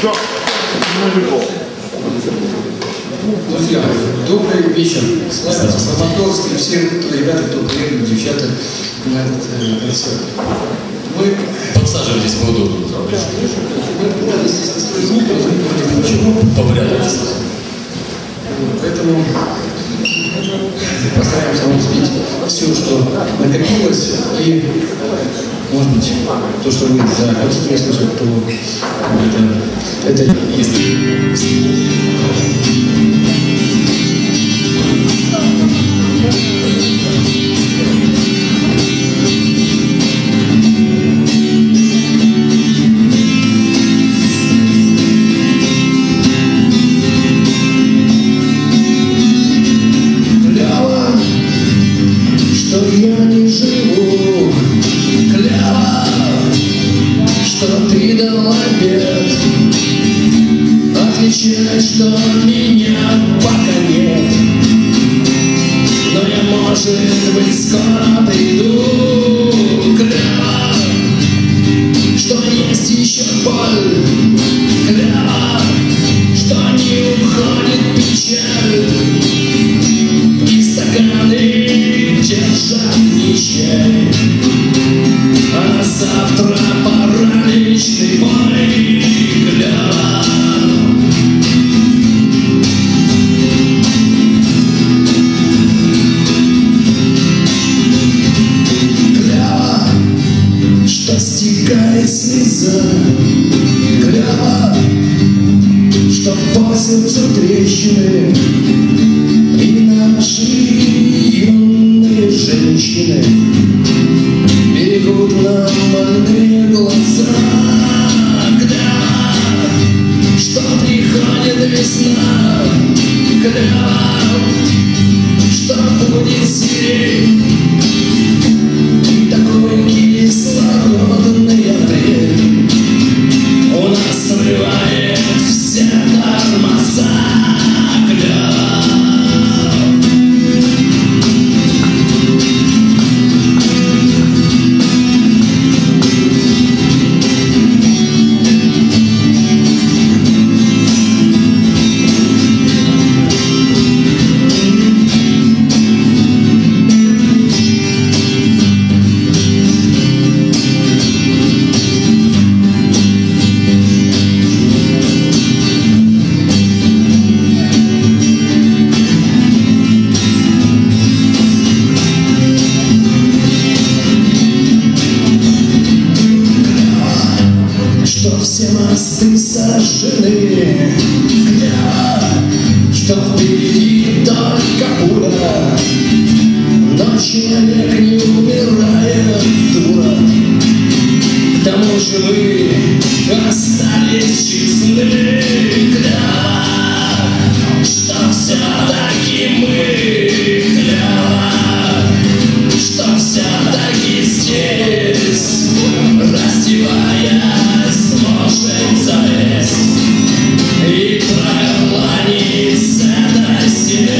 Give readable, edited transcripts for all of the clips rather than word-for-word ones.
Друзья, добрый вечер. Славаторск и все ребята, кто приехали, девчата на этот концерт. Мы подсаживайтесь поудобнее. Мы пытались здесь настроить звук, но звук вроде ничего. Поврядились. Поэтому постараемся вам спеть все, что накопилось, и, может быть, то, что вы захотите услышать, то это есть. Что меня пока нет, но я, может быть, скоро приду. Клево, что есть еще боль. Клево, что не уходит печаль. И стаканы держат ничей, а завтра параличный бой. Клево. Слеза, клево, что по сердцу трещины, и наши юные женщины берегут нам больные глаза. Клево, что приходит весна, клево, что будет сирень, и такой кислородный апрель у нас срывает все тормоза. Что все мосты сожжены, клево, что впереди только пуля, но человек не умирает, дура. К тому же мы остались честны, клево, что все-таки мы, клево, что все-таки здесь, раздеваясь, сможем залезть и проклонить с этой стены.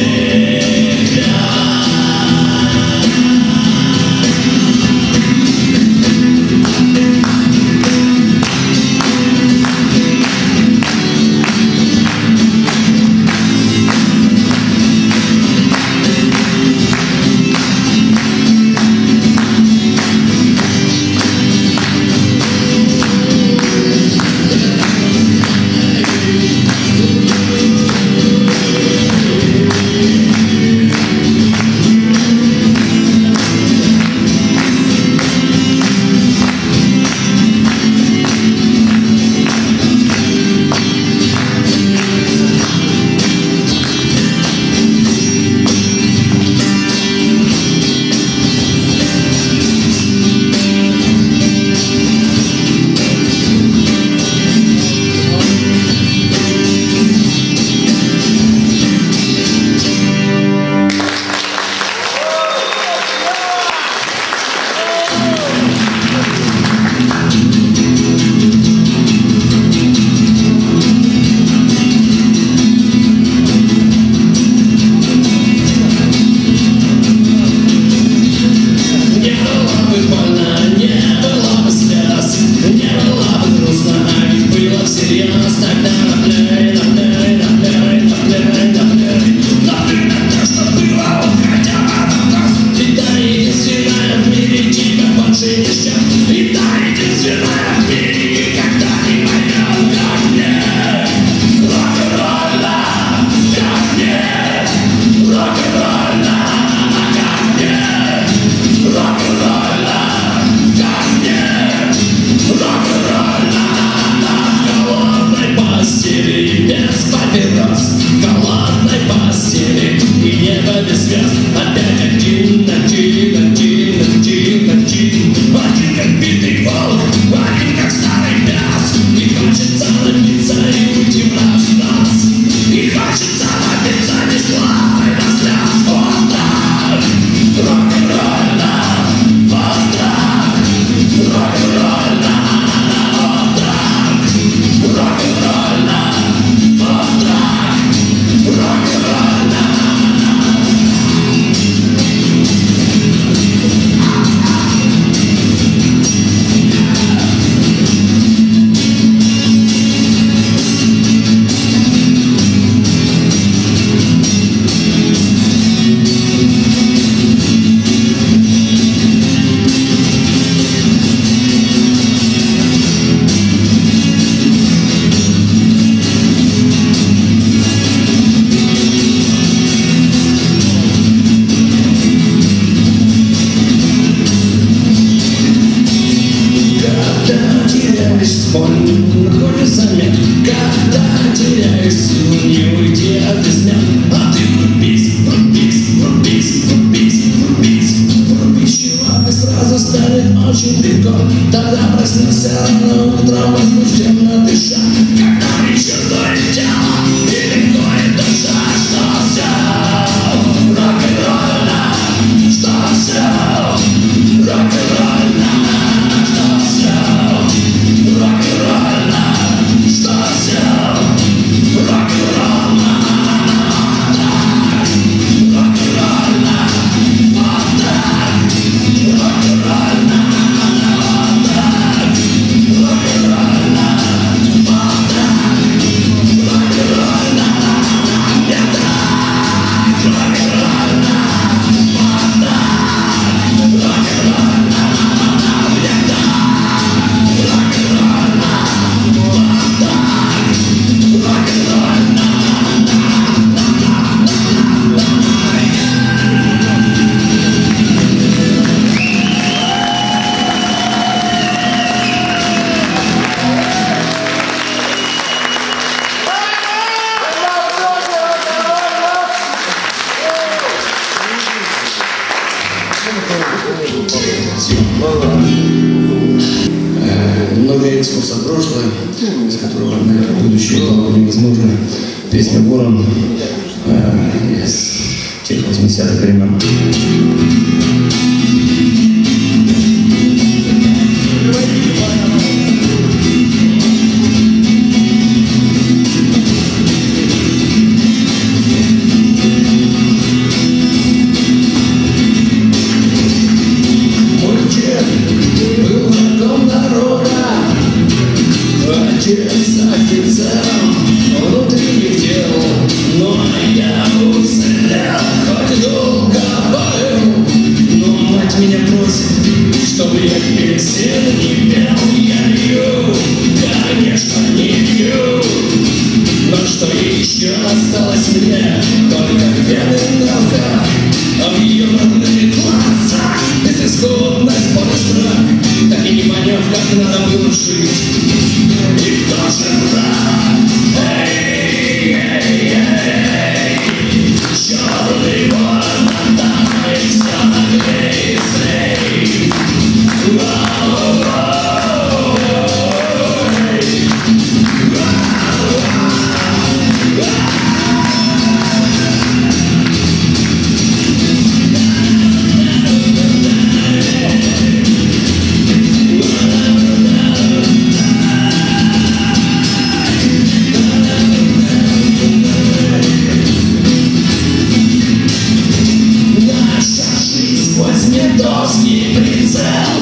когда теряешь силу, не уйти от измен. А ты врубись, врубись, врубись, врубись, врубись, врубись. Чувак, и сразу станет очень легко. Тогда проснешься рано утром, возбужденно дыша. Когда не чувствует тело и легко и душа, что все рок-н-ролльно, что все рок-н-ролльно, что все рок-н-ролльно, что все рок-н-ролльно, рок-н-ролльно, вот так, рок-н-ролльно, вот так, рок-н-ролльно, вот так, рок-н-ролльно, я так, рок-н-ролльно, вот так, рок-н-ролльно, я так, рок-н-ролльно, вот так, рок-н-ролльно. Много экскурсов в прошлое, из которого, наверное, будущее было невозможно. Песня «Ворон» из тех 80-х времен. Отец офицером внутренних дел, но я уцелел, хоть долго был. Но мать меня просит, чтобы я песен не пел. Я лью, конечно, не лью, но что еще осталось мне, только беды на руках, а в ее родных глазах безысходность, боль и страх. Так и не поняв, как надо было жить. И кто же враг? Эй, эй, эй, черный ворон над нами все наглей и злей. Медовский прицел,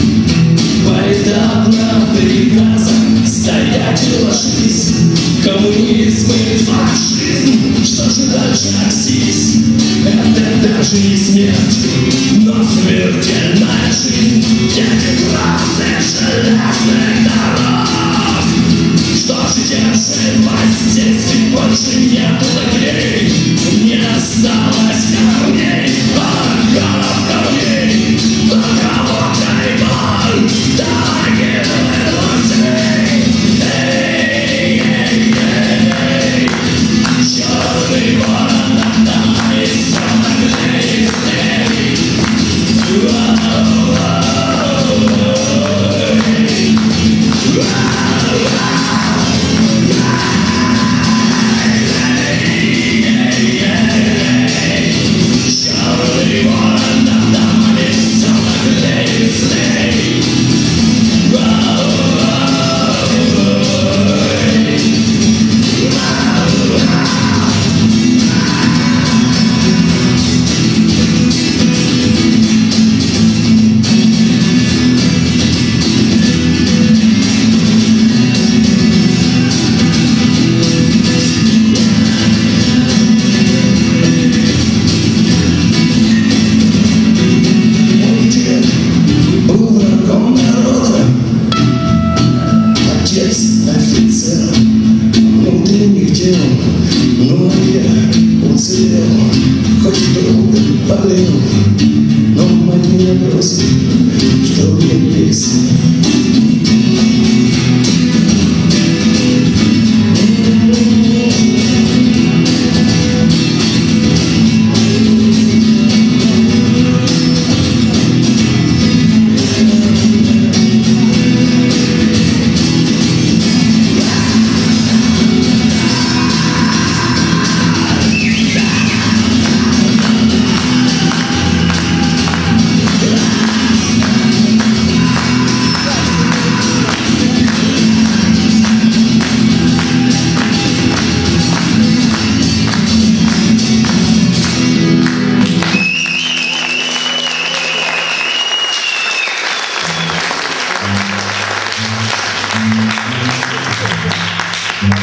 поэтапно приказом стоять и ложись. Коммунизм и фашизм, что же дальше аксись? Это даже не смерть, но смертельная жизнь. Дети красных железных дорог, что же держит власть здесь? Ведь больше нет лагерей, не осталось камней, баррикадов камней, только водка и боль, дорогие друзей. Эй, эй, эй, черный ворон над нами все наглей и злей.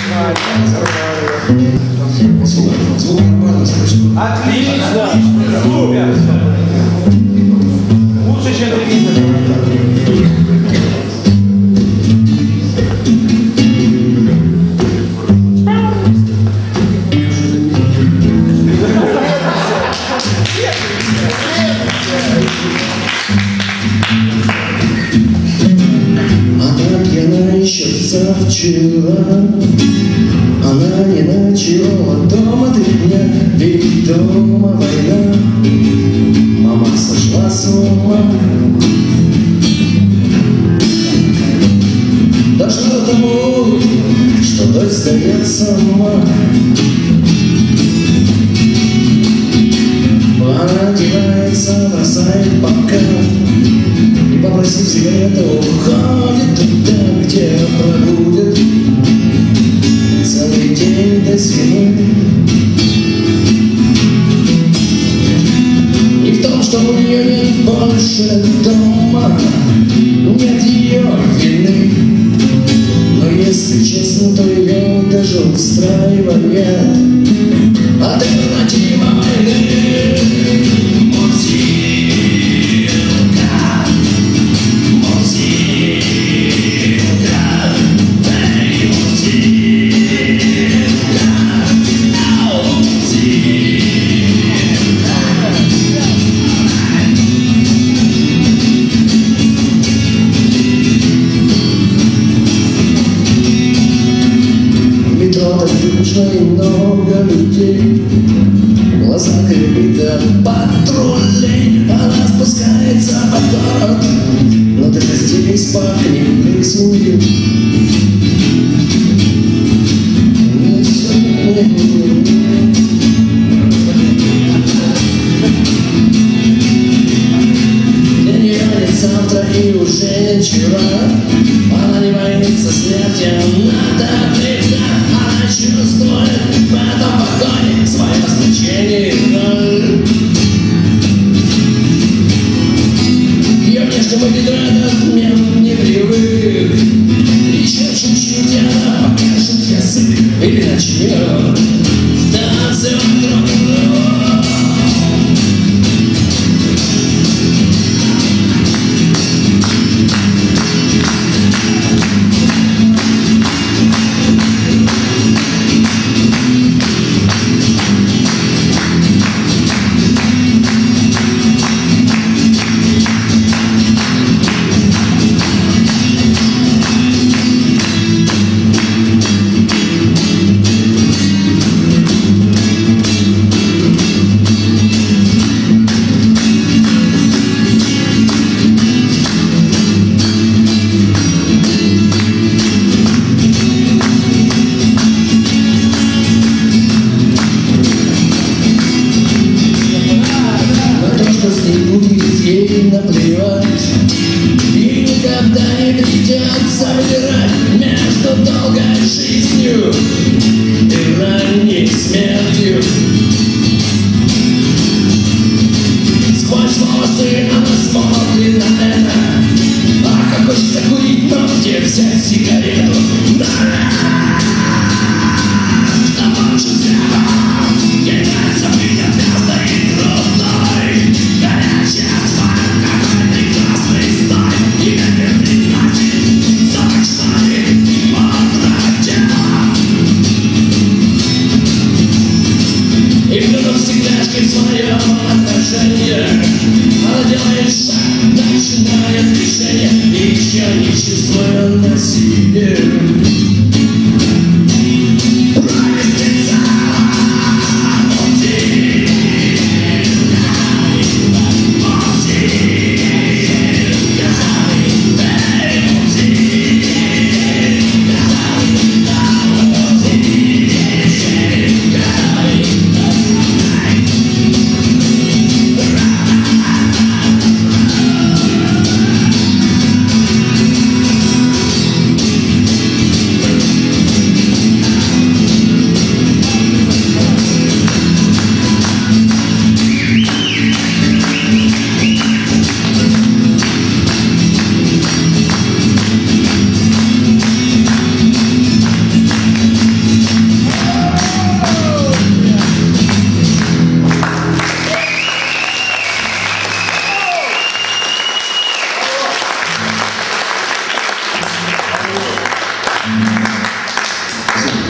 Звук нормально слышно. Отлично! Супер! Лучше, чем телевизор. Вчера она не ночевала дома 3 дня, ведь дома война. Мама сошла с ума, дошла до того, что дочь сдает сама. Она одевается, бросает пока и, попросив сигарету, уходит туда, где пробудет целый день до зимы. Не в том, что у нее нет больше дома, нет ее вины, но если честно, то ее даже устраивает альтернатива войны. И много людей, в глазах видно патрулей. Она спускается под город, но даже здесь пахнет плесенью. День нет завтра и уже не вчера. Она не боится смерти, надо всегда. Она чувствует в этом погоне свое значение. Ее внешнему виду этот мир не привык. Еще чуть-чуть она покажет язык или начнет танцевать друг друга. Наплевать, и никогда не придется выбирать между долгой жизнью и ранней смертью. Сквозь волосы она смотрит на это, а как хочется курить, но где взять сигарету? Что больше всего ей нравится быть отвязной и трудной, горячая тварь. В своем отношении она делает шаг, начинает движение, и еще не чувствуя насилия.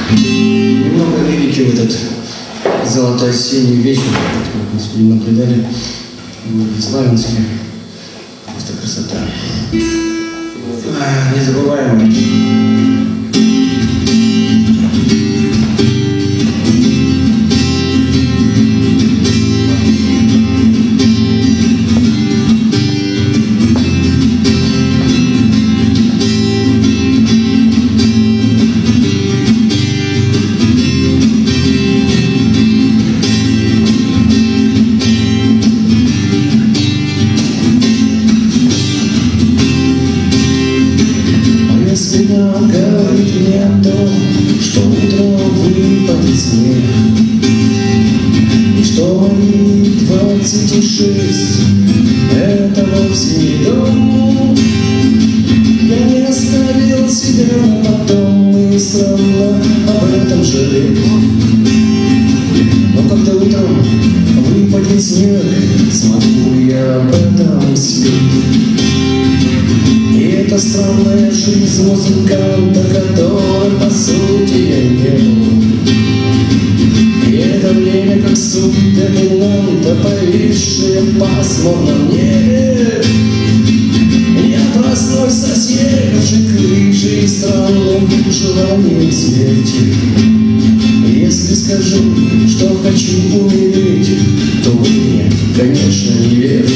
Немного лирики в этот золотой осенний вечер, как мы сегодня наблюдали в городе Славянске. Просто красота. Незабываемо. Говорит мне о том, что утром выпадет снег, и что мои 26 это вовсе не дом. Я не оставил себя на потом и странно об этом жалеть. Но когда утром выпадет снег, смогу я об этом спеть. И это странная жизнь музыканта, которой по сути я не был. И это время, как суд доминанта, повисшее в пасмурном небе. Я проснусь со съехавшей крышей и странным желанием смерти. Если скажу, что хочу умереть, то вы мне, конечно, не верите.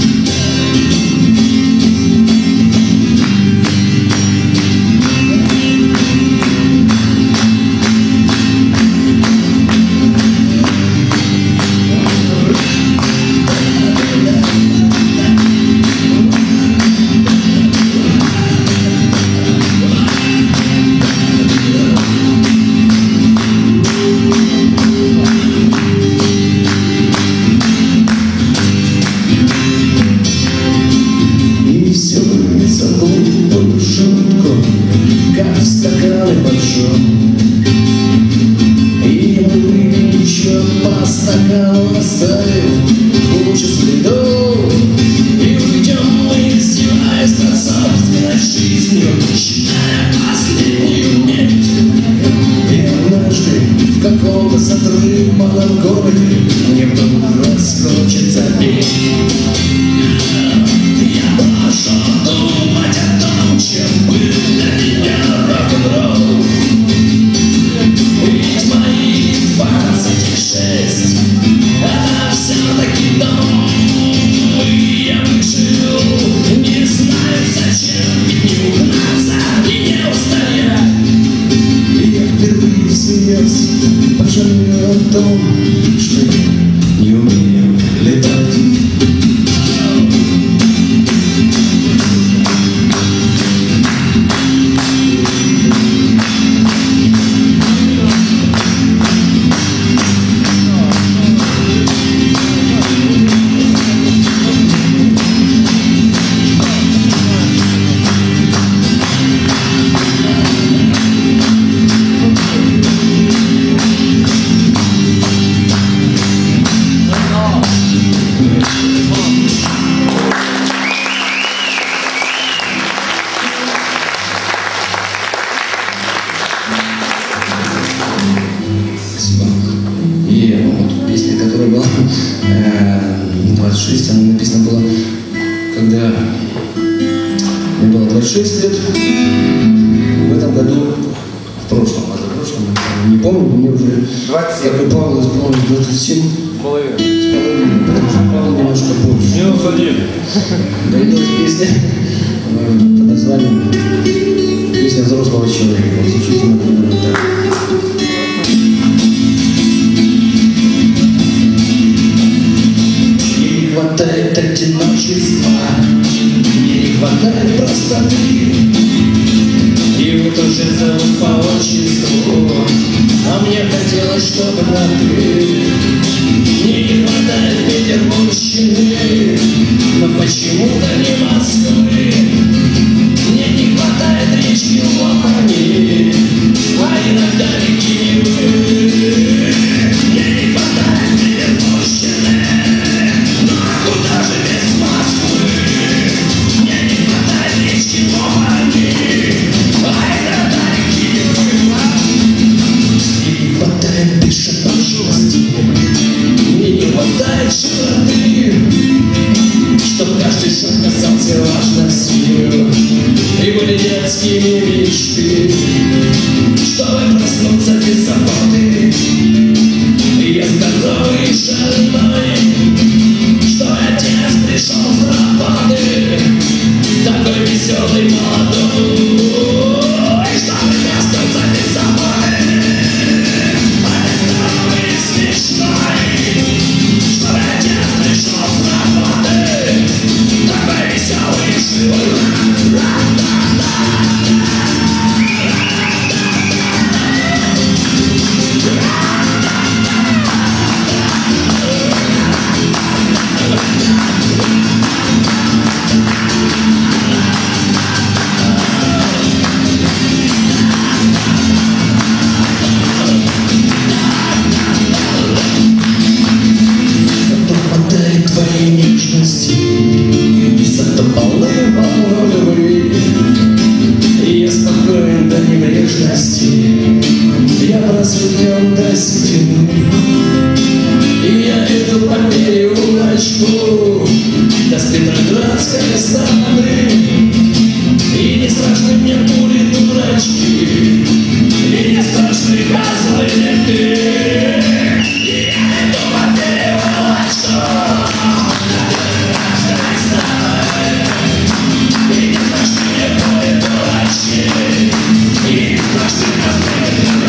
Пожалею о том, что я не умею летать. И вот песня, которая была 26, она написана была, когда мне было 26 лет, в этом году, в прошлом, а за прошлом, не помню, мне уже, 27. как и Павлу, исполнилось 27 с половиной. потому что Павлу немножко больше. Минус 1. Появилась песня под названием «Песня взрослого человека». Вот звучит она примерно так. Мне не хватает одиночества, мне не хватает простоты. И вот уже зовут по отчеству, а мне хотелось, чтобы на «ты». Мне не хватает петербургщины, но почему-то не Москвы. Мне не хватает речки Лопани, а иногда реки Невы. Мне не хватает петербургщины, но куда же без Москвы? Мне не хватает речки Лопани, а иногда реки Невы. решила ты, чтоб каждый шаг казался важностью, и были детскими мечты, чтобы проснуться без заботы. Я здоровый и шальной, что отец пришел с работы, такой веселый, молодой, и чтобы проснуться без заботы. Здоровый и смешной, что отец пришел с работы, такой веселый и живой. Я просветлен до седины, и я иду по переулочку до Петроградской стороны, и не страшны мне пули дурачки, и не страшны газовые ленты. И я иду по переулочку до Петроградской стороны, и не страшны мне пули дурачки, и не страшны газовые ленты.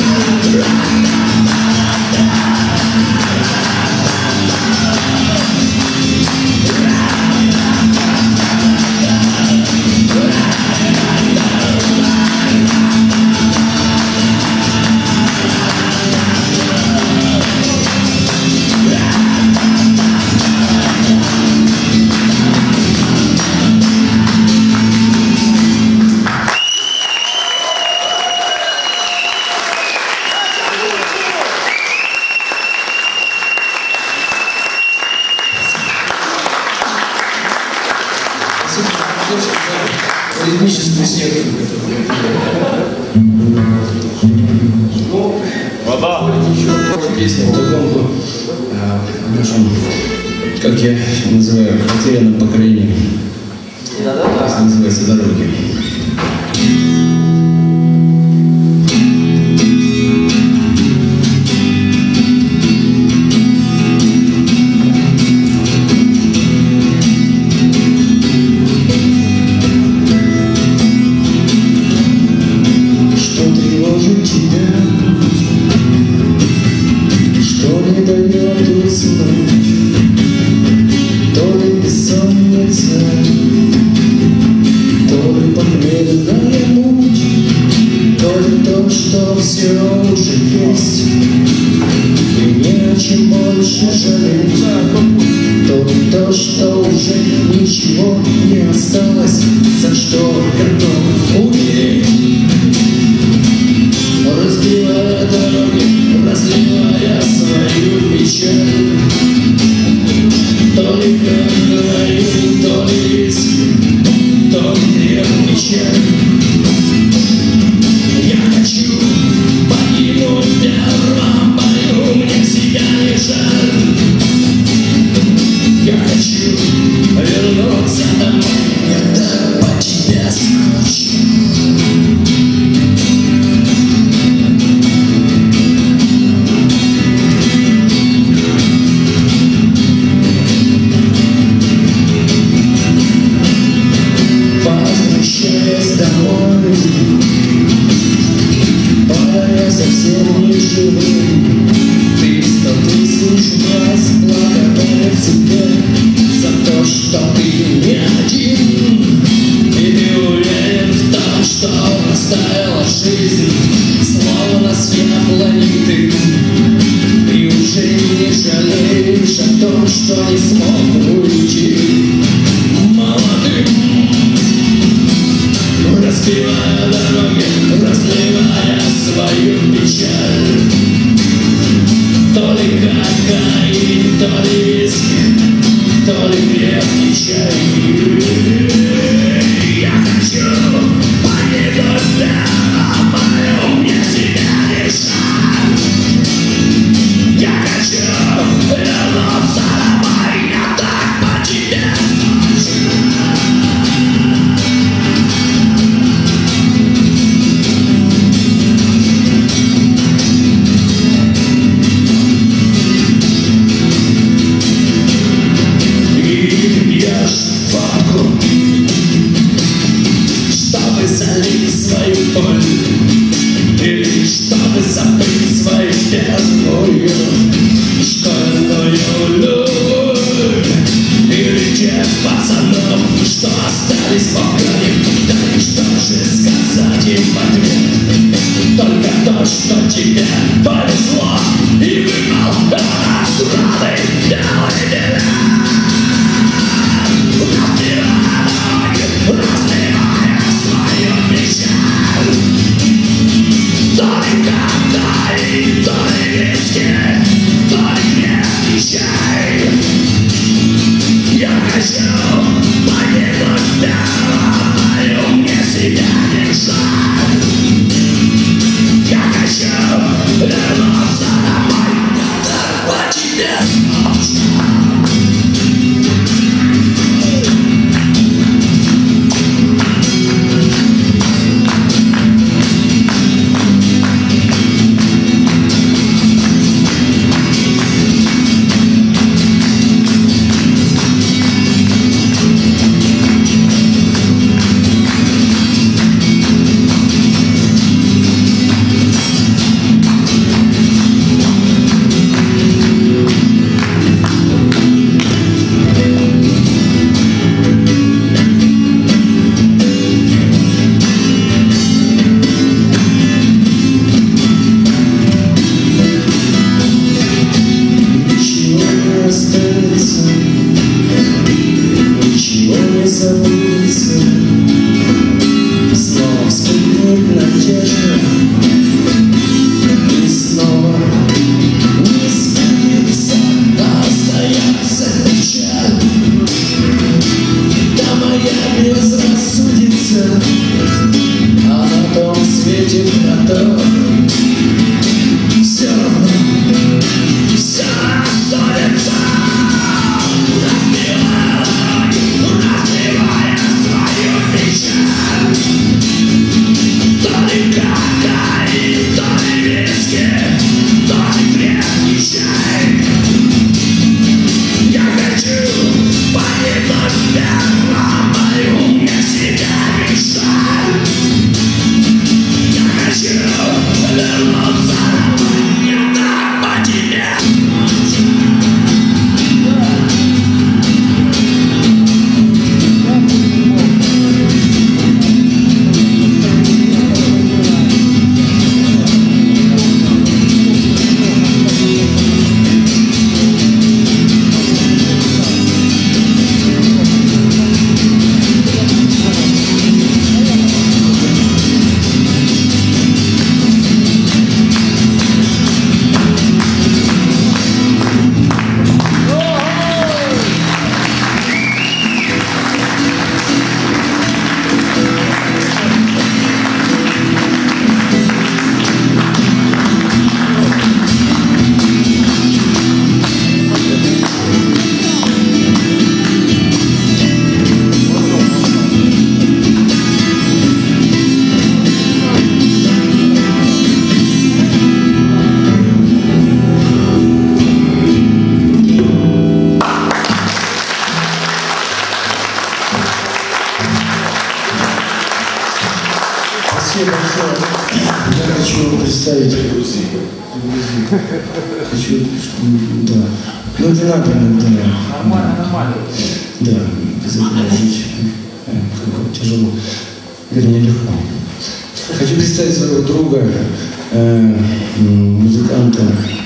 Ритмическую секцию. Еще песня в таком нашем, как я называю, потерянном поколении. Песня называется «Дороги». Что все уже есть, и не о чем больше жалеть. То, что уже ничего не осталось, за что готов умереть. Разбивая дороги, разливая свою печаль, то ли кокаин, то ли виски, то ли крепкий чай. Я хочу погибнуть в первом бою, мне себя не жаль. Я хочу вернуться домой, я так по тебе скучаю. Возвращаясь домой, я совсем не живым, 300 тысяч раз благодарен тебе за то, что ты не один. И ты уверен в том, что растаяла жизнь, словно свет планеты. Ты уже не жалеешь о том, что не смог уйти молодым. Разбивая дороги, разливая свою печаль, то ли кокаин, то ли виски, то ли крепкий чай. Я хочу погибнуть в первом бою, мне себя не жаль. Я хочу вернуться домой. повезло и выпал астрады белой дела. Разбивая свою печаль, то ли коктейли, то ли виски, то ли крепкий чай. Я хочу погибнуть первой, мне себя не жаль. Я хочу вернуться домой, я по тебе скучаю. Я хочу представить хочу, да. Ну это надо иногда. Нормально. Да, без этого жить тяжело. Вернее, легко. Хочу представить своего друга, музыканта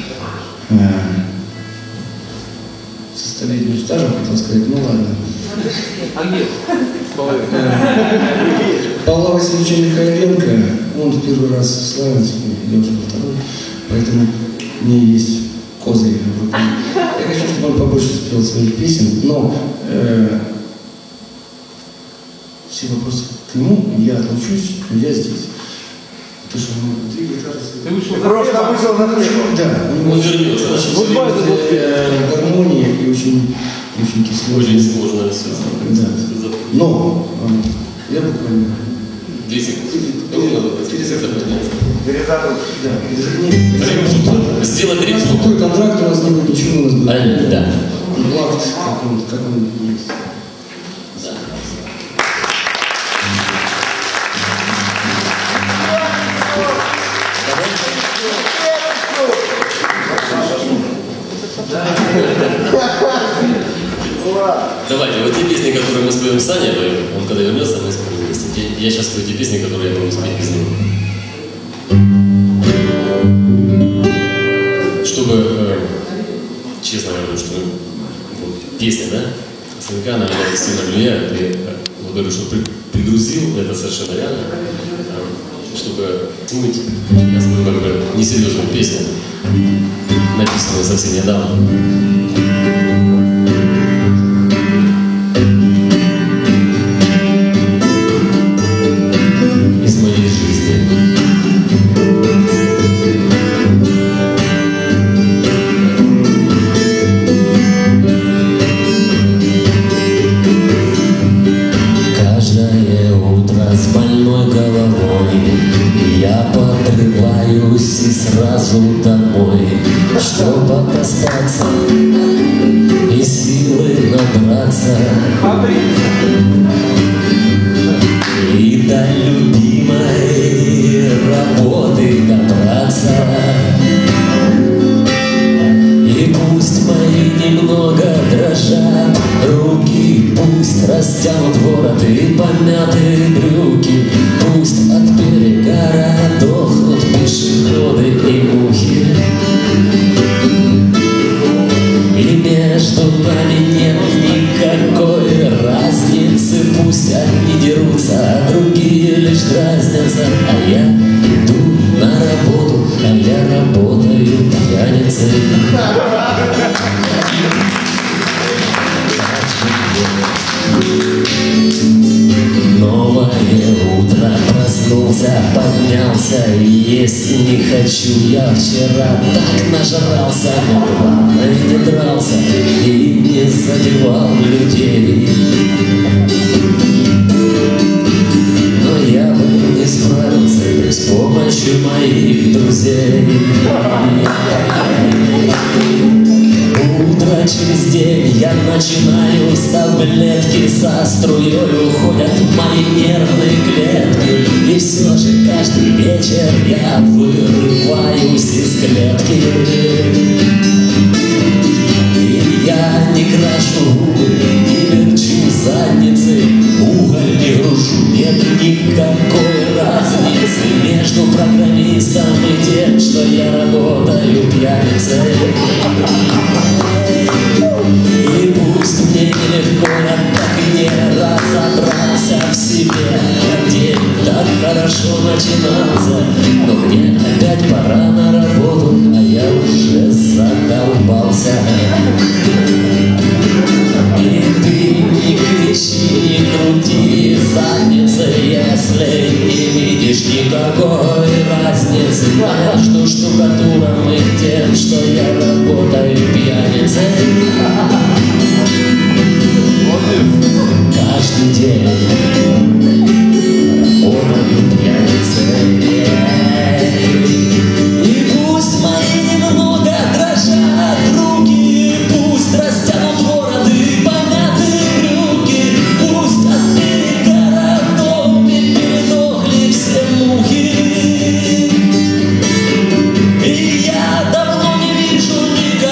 со столетним стажем, хотел сказать, ну ладно. А где? Павла Васильевича Михайленко, он в первый раз славится, я уже во второй, поэтому у меня есть козырь. Я хочу, чтобы он побольше спел своих песен, но все вопросы к нему, я отлучусь, я здесь. Потому что две гитары... Ты вышел на тему. Да, у него гармония и очень кислый. Очень сложно все. Да. Но я буквально... 2 секунды. Надо Да. сделать репсу. Какой контракт у нас не будет, ничего у нас будет. Да. Лакт, как он есть. Давайте, вот те песни, которые мы споем с Саней, он когда вернется, мы споем вместе. Я сейчас спою те песни, которые я могу спеть без него. чтобы, честно говорю, что вот, песня, да, наверняка на меня сильно влияет, и вот говорю, что пригрузил, это совершенно реально, чтобы смыть, я спою как бы несерьезную песню, написанную совсем недавно. И сразу домой, чтобы отоспаться и силы набраться, и до любимой работы добраться. И пусть мои немного дрожат руки, пусть растянут ворот и помятые брюки, пусть от перегара дохнут пешеходы и мухи. И между нами нет никакой разницы, пусть одни дерутся, а другие лишь дразнятся. А я иду на работу, а я работаю пьяницей. Новое утро, проснулся, поднялся, есть не хочу. Я вчера так нажрался, но главное не дрался и не задевал людей. Но я бы не справился без помощи моих друзей. Утро через день я начинаю с таблетки, со струей уходят мои нервные клетки. И все же каждый вечер я вырываюсь из клетки. И я не крашу губы, не верчу задницы, уголь не грушу, нет никакой разницы между программистом и тем, что я работаю пьяницей. И пусть мне нелегко, я так и не разобрался в себе. День так хорошо начинался, но мне опять пора на работу, а я уже задолбался. И ты не кричи, не крути задницей, если не видишь никакой разницы между штукатуром и тем, что я работаю пьяницей. Каждый день работаю пьяницей. И пусть мои немного дрожат руки, пусть растянут вороты и помятые брюки, пусть от перегара в доме передохли все мухи. И я давно не вижу никого.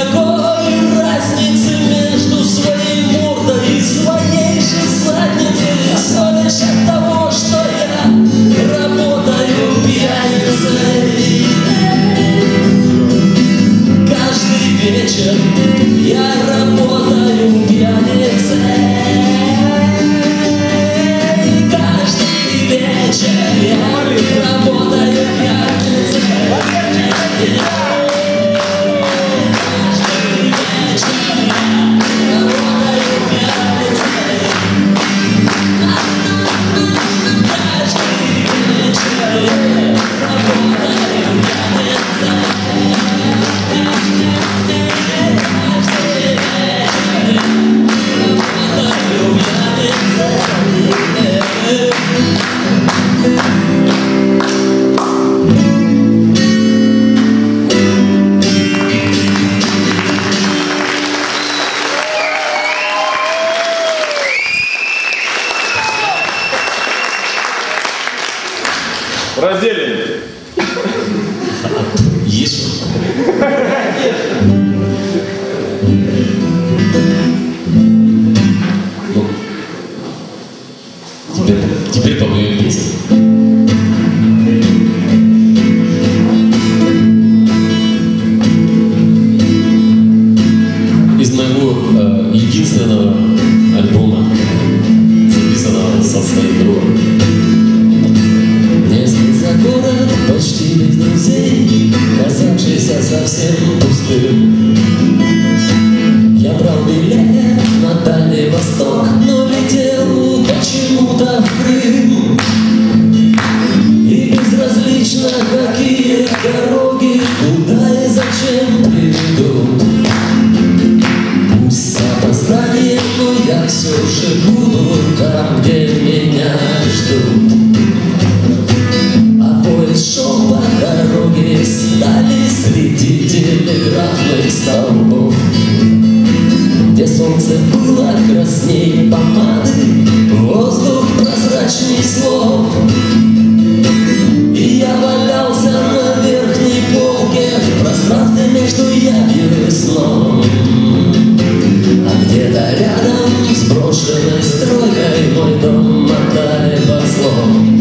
совсем пустым. Я брал билет на Дальний Восток, но летел почему-то в Крым. И безразлично, какие дороги, куда и зачем приведут. Пусть с опозданием, но я все же буду там, где меня ждут. А поезд шел по дороге, стали среди телеграфных столбов, где солнце было красней помады, воздух прозрачней слов. И я валялся на верхней полке в пространстве между явью и сном. А где-то рядом с брошенной стройкой мой дом отдали под слом.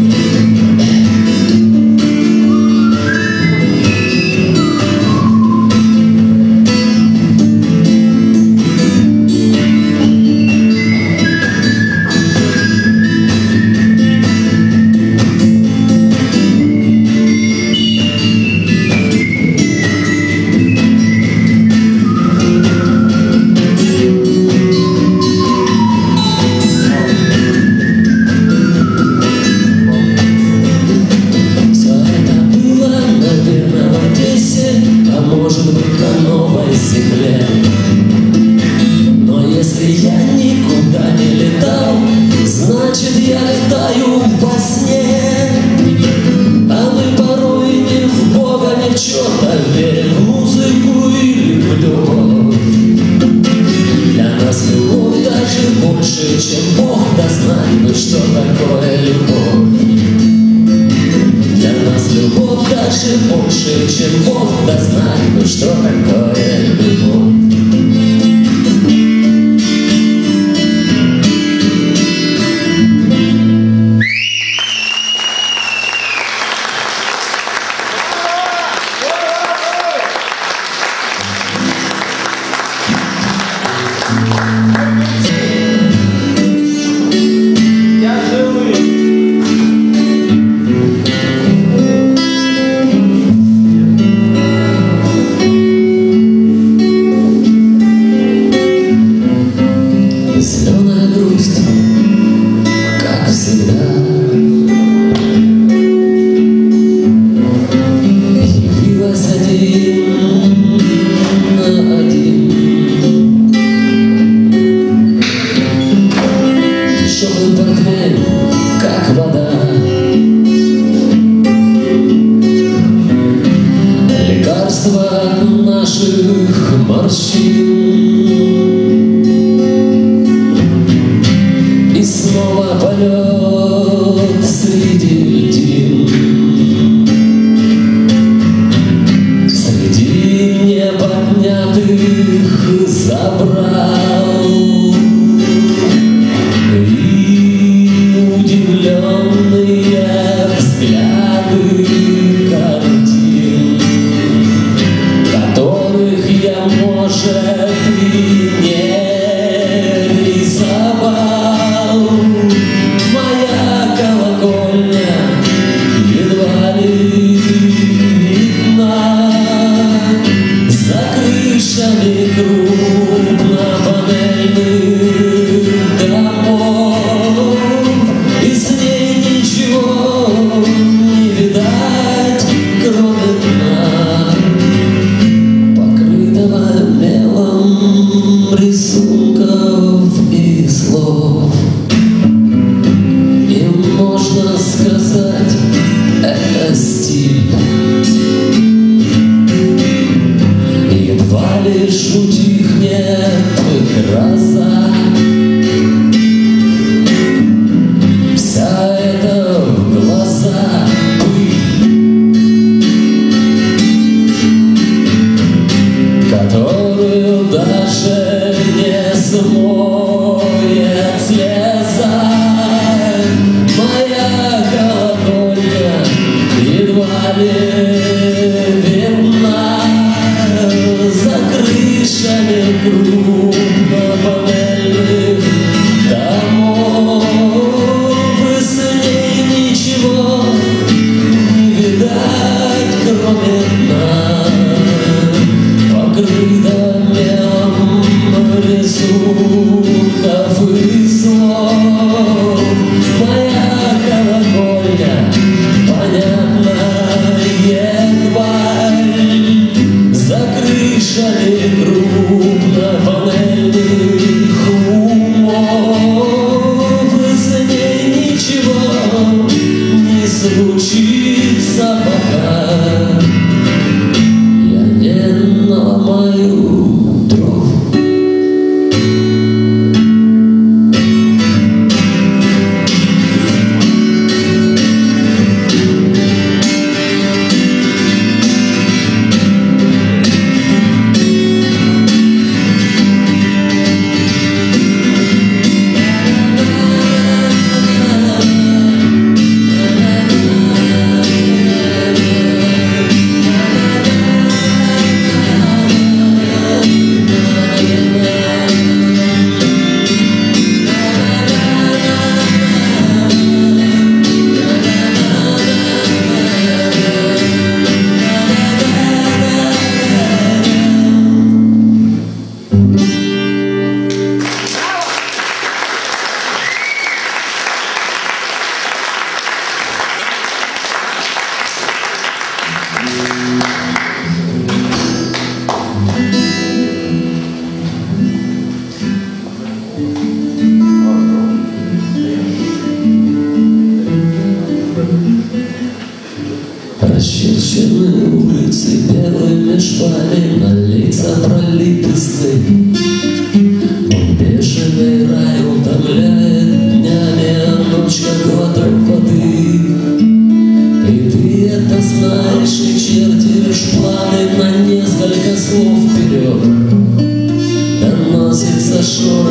За крышами крупно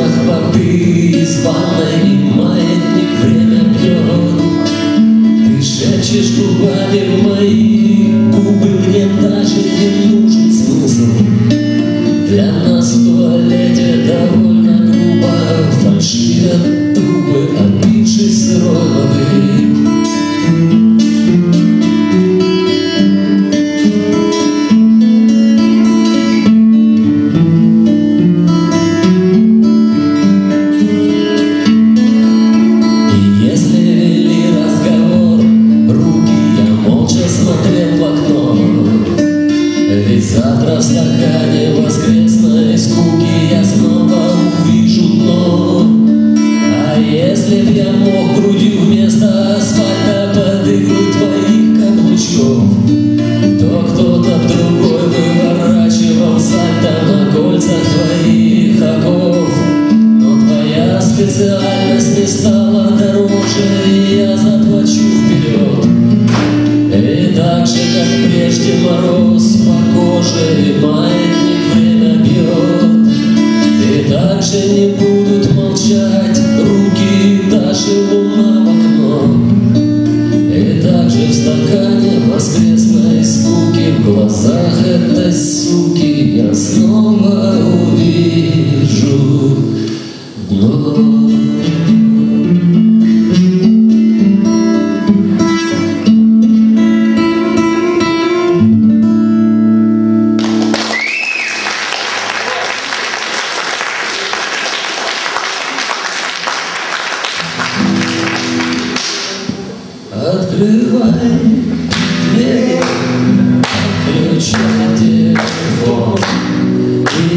запах воды из ванной и маятник время бьет. Ты шепчешь губами в мои губы, мне даже не нужен смысл. Для нас в туалете довольно грубо фальшивят трубы, отбившись сырой воды. Завтра в стакане воскресной скуки я снова увижу дно. А если б я мог грудью вместо асфальта под игру твоих каблучков, то кто-то другой выворачивал сальто на кольцах твоих оков. Но твоя специальность не стала дороже, и я заплачу вперед. И так же, как прежде, мороз по коже и маятник время бьет. И так же не будут молчать руки Даши, луна в окно. И так же в стакане воскресной скуки, в глазах этой суки я снова увижу дно. Открывай дверь, отключай телефон, и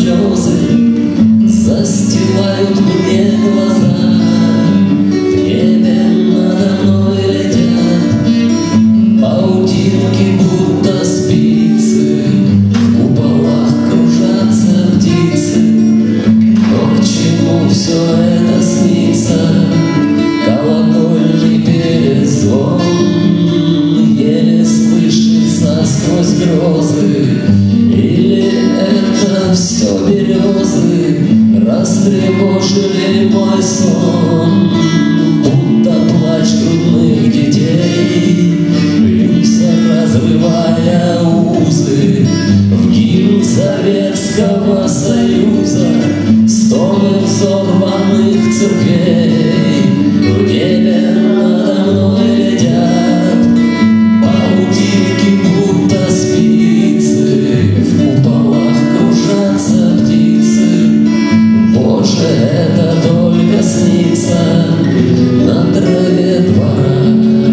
слезы застилают мне глаза. В небе надо мной летят паутинки, будто спицы, в куполах кружатся птицы. Но к чему все это снится? Колокольный перезвон еле слышится сквозь грозы. Или это все березы растревожили мой сон? Будто плач грудных детей льются, разрывая узы. В гимн Советского Союза стоны взорванных церквей. В небе надо мной летят паутинки, будто спицы, в куполах кружатся птицы. Боже, это только снится на траве двора.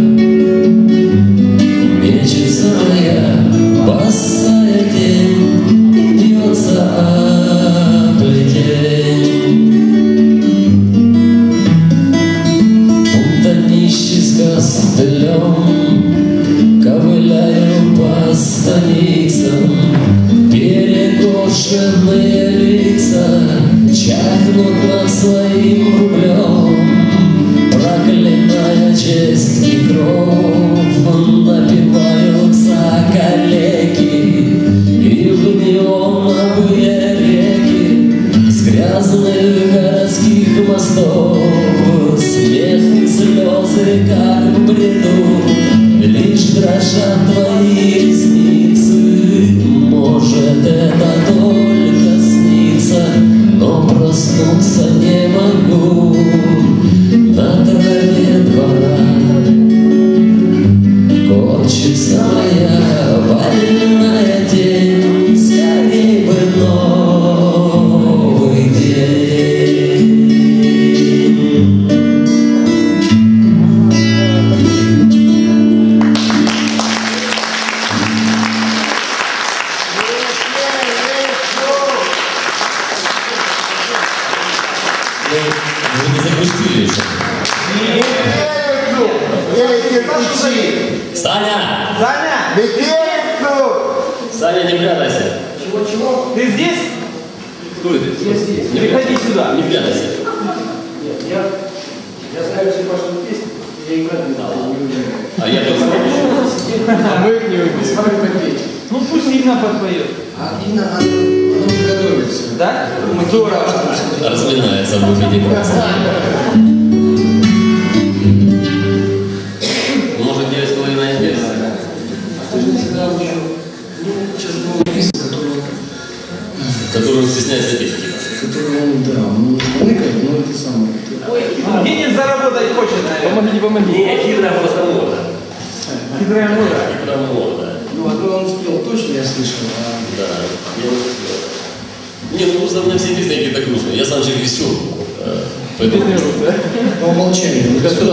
Мечется моя босая тень, бьется об плетень. Нищий с костылем ковыляю по станицам. Перекошенные лица чахнут над своим рублем, проклиная честь и кровь. Напиваются калеки и в неоновые реки с грязных городских мостов. Смех и слезы, как в бреду, лишь дрожат твои ресницы. Может, это только снится, но проснуться не могу. На траве двора корчится моя больная тень. Скорей бы новый день. Вы не загрустили еще? Саня! Саня! Саня, не прятайся! Чего? Ты здесь? Кто это? Я здесь. Не Приходи сюда. Не прятайся. Нет, я знаю все ваши песни, я играю не умею. А я тоже знаю. А мы их не умеем. Смотри, попеть. Ну пусть Инна подпоет. А Инна, она уже готовится. Да? Здорово. Разминается в буфете просто. Может, 9,5 песен? Ты же не сказал еще. Сейчас была песня, Которую он стесняется петь. которую он, да, он ныкает, но это самое. Денис заработать хочет, наверное. Не помоги. Не, хитрая просто мода. Хитрая мода. Хитрая мода. Ну, а то он спел точно, я слышал. Да, я не успел. Не, ну просто у меня все песни какие-то грустные. Я сам человек веселый. Поэтому... По умолчанию.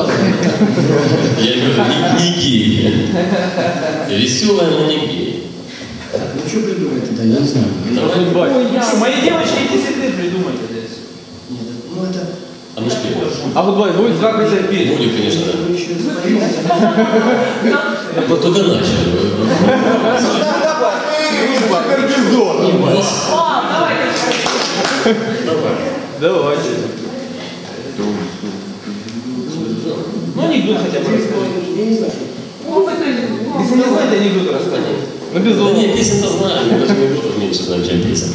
Я говорю, не гей. Веселая, но не гей. Ну, что придумать тогда, я не знаю. Мои девочки эти цветы придумали здесь. Нет, ну это... А ну что? А вот будет как это петь? Будет, конечно, да. Мы еще споем. Вот только начали. Давай. Ну, анекдот хотя бы расскажи. Я не знаю. Если не знаете, анекдот расскажи. Ну, без Да нет, песен-то знаем. Мы даже анекдотов меньше знаем, чем песен.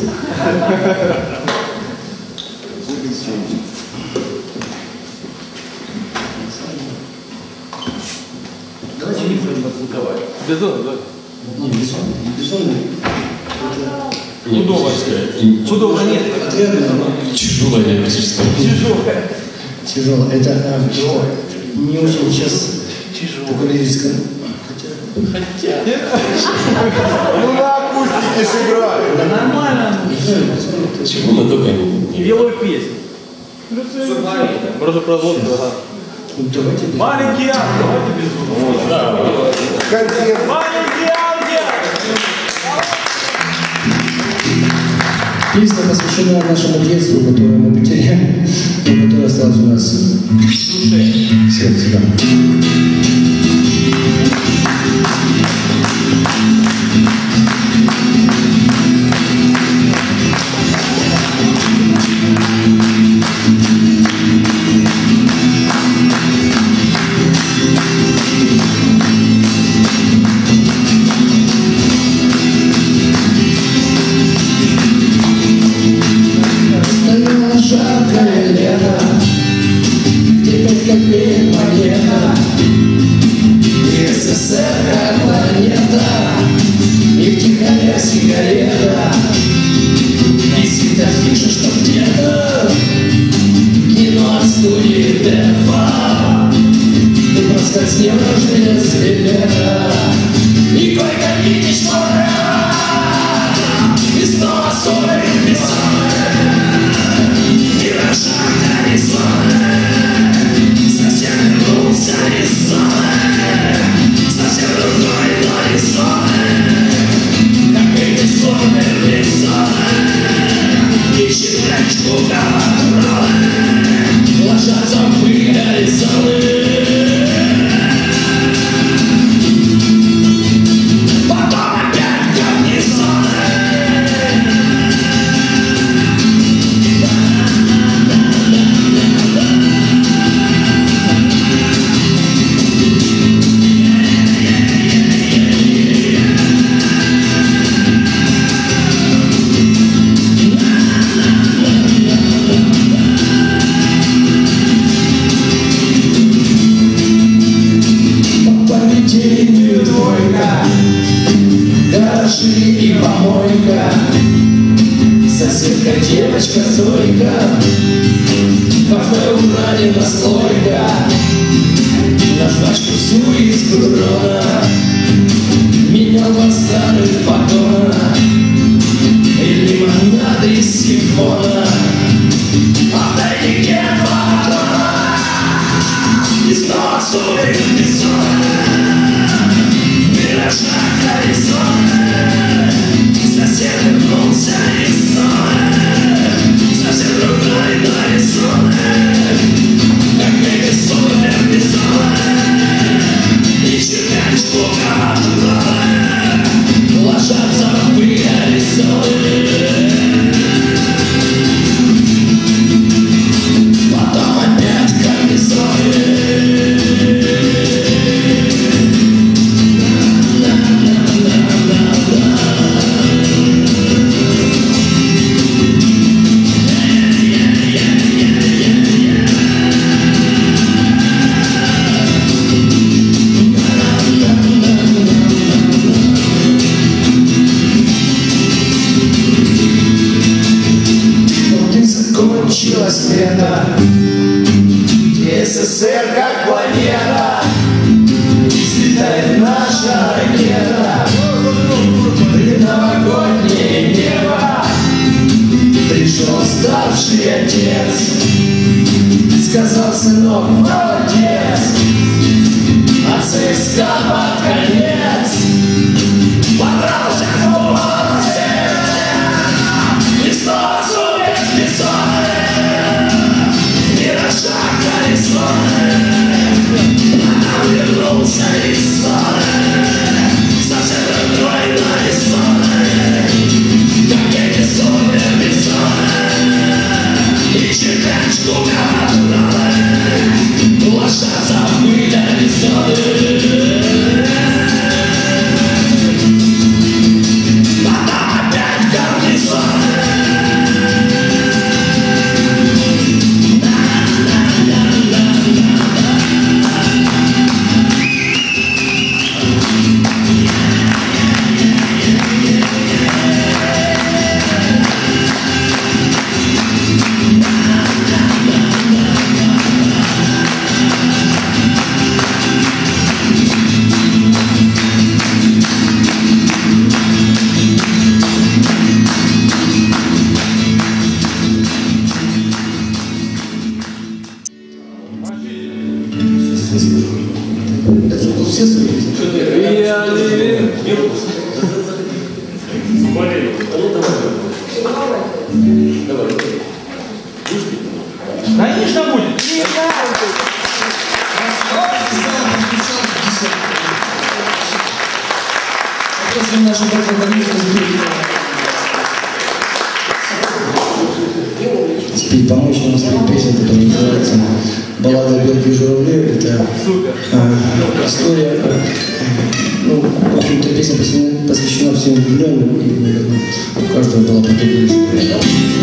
Давайте не будем отвлекать. Безумно, да? Не, бессонный. Бессонный. Нет, Худого. физическое. Худого нет. Отрядный. Тяжелое физическое. Тяжелое. Тяжело. Это что? Не очень сейчас такой лирическое. Хотя... Ну на акустике ж играют. Да нормально. Чего мы только не... Белую песню. Просто производство, ага. Давайте без... Маленький ангел, давайте безумно. Да, Концерт. Маленький ангел! Песня посвящена нашему детству, которое мы потеряли, но которое осталось у нас в сердце. Да. Жаркое лето, где 5 копеек монета, и СССР как планета, и втихаря сигарета, висит афиша, что где-то кино от студии ТФ. Ты проскользнул через билета, и горько видишь, что и снова ссоры бессонные. Совсем вернулся из зоны, совсем другой, но не зоны, как эти зоны бессоны, и щелчку контролы ложатся в горизонты. И помойка, соседка девочка Зойка, кафе убрали наслойка, на жвачку всю из гурона, менял по старых батона, и лимонады из сифона, а в тайнике 2 патрона, и снова супер бессонно, в миражах горизонта. Совсем вернулся из зоны, совсем другой, но не зоны, как эти супер бессоны, и червячку контролы ложатся в горизонты. Потом опять горизонты. Закончилось лето, где СССР как планета, слетает наша ракета, предновогоднее небо. Пришел старший отец, сказал: сынок, молодец, а ЦСКА под конец подрался в полном сердце, и снова супер бессонный, миража горизонты, потом вернулся из зоны, совсем другой, но не зоны, как эти супер бессонные, и червячку контролы Конечно будет. Просим нашу братью спеть, помочь нам спеть песню, которая называется «Баллада о белке и журавле». Это история, ну, в общем-то, песня посвящена всем влюбленным, и, наверное, у каждого была подобная история.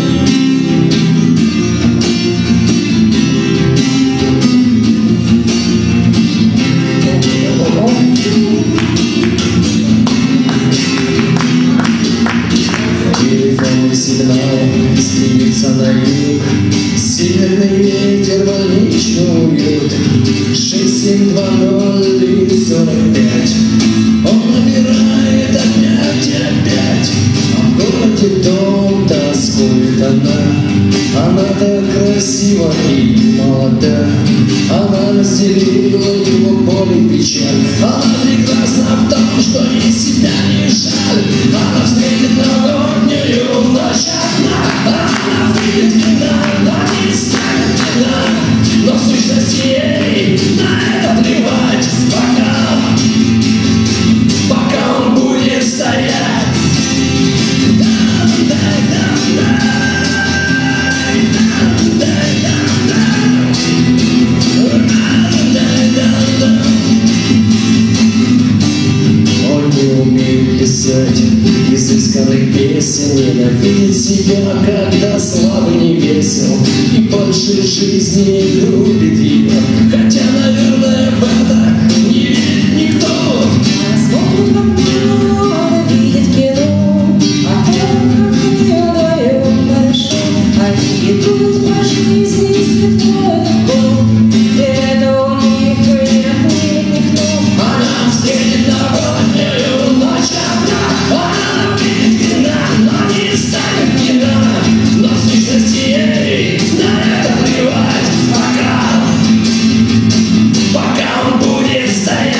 Телефонный сигнал стремится на юг, северный ветер больничный уют. 6720 и 45. Он набирает опять и опять, а в городе дом тоскует она. Она так красива и молода, она разделила его боль и печаль. Она прекрасна в том, что ни себя не жаль. Она встретит новогоднюю ночь одна. Она выйдет вина, но не станет вина. Но в сущности ей на это плевать, пока он будет стоять. Он не умеет писать изысканных песен, ненавидит себя, когда слабый не весел, и больше жизни любит ее, хотя, наверное, в это не верит никто. Смотрит в окно, видит кино, а там ее вдвоем хорошо. Они идут по жизни светло легко, это у них нет никто. Она встретит новогоднюю ночь одна. Она выпьет вина, но не станет вина. Но в сущности ей на это плевать, пока он будет стоять.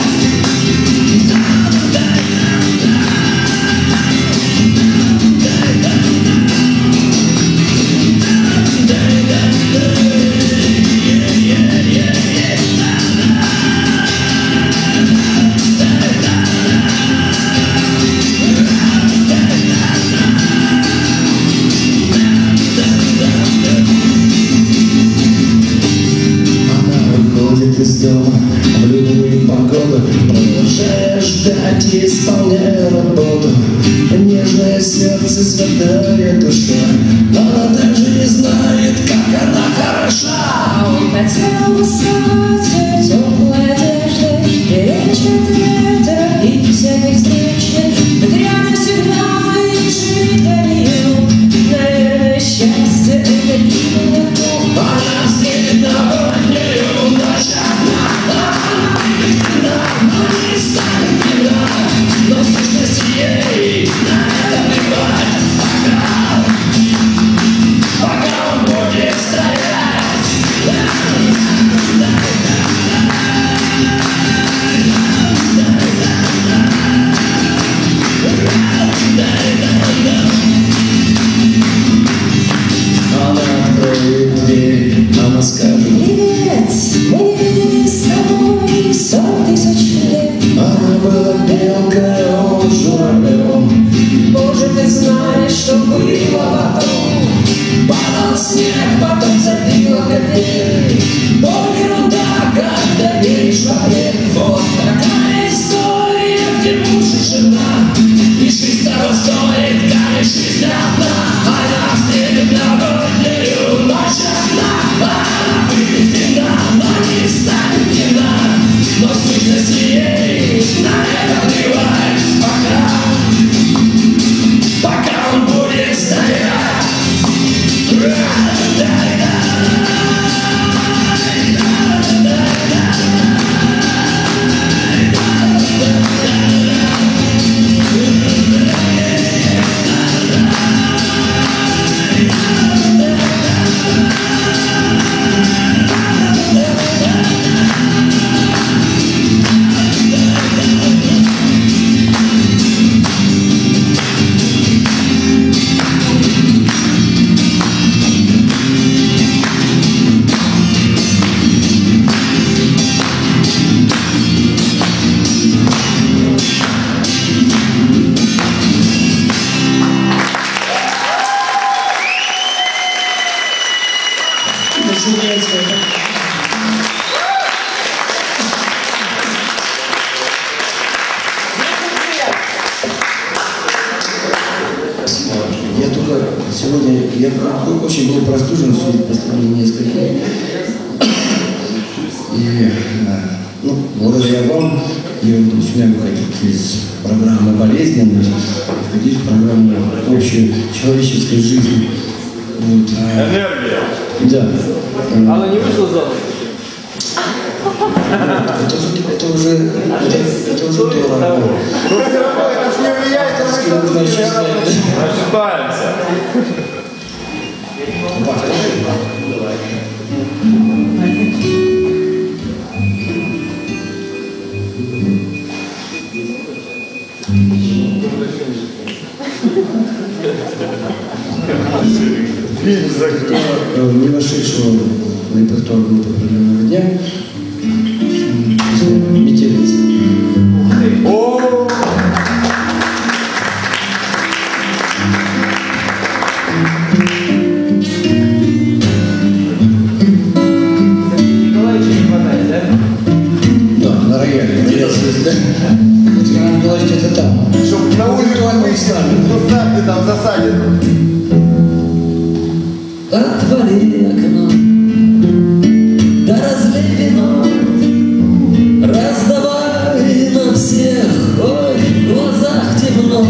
Из дома в любую погоду, продолжая ждать и исполняя работу. Нежное сердце, святая душа, она даже не знает, как она хороша. Он хотел бы стать теплой одеждой, беречь от ветра и всяких встреч. Ведь рядом всегда и жить для нее, наверное, счастье это нелегко. Она встретит новогоднюю ночь одна. Она выпьет вина, но не станет вина. Но в сущности ей на это плевать, пока он будет стоять. Я только сегодня, я очень был простужен в последние несколько дней. И ну, благодаря вам я начинаю выходить из программы болезненной, входить в программу общей человеческой жизни. Вот. Энергия. Да. Она не вышла в зал? Это уже дорого. Но все равно это ж не влияет на Нужно исчислять. Ошибаемся. Не вошедшего в репертуар группы определенного дня «Метелица». Николаевича не хватает, да? Да, на рояле. Николаевич, это там. Чтоб на улицу выйти, ну сам ты там засадит. Отвори окно, да разлей вино, раздавай на всех, ой, в глазах темно.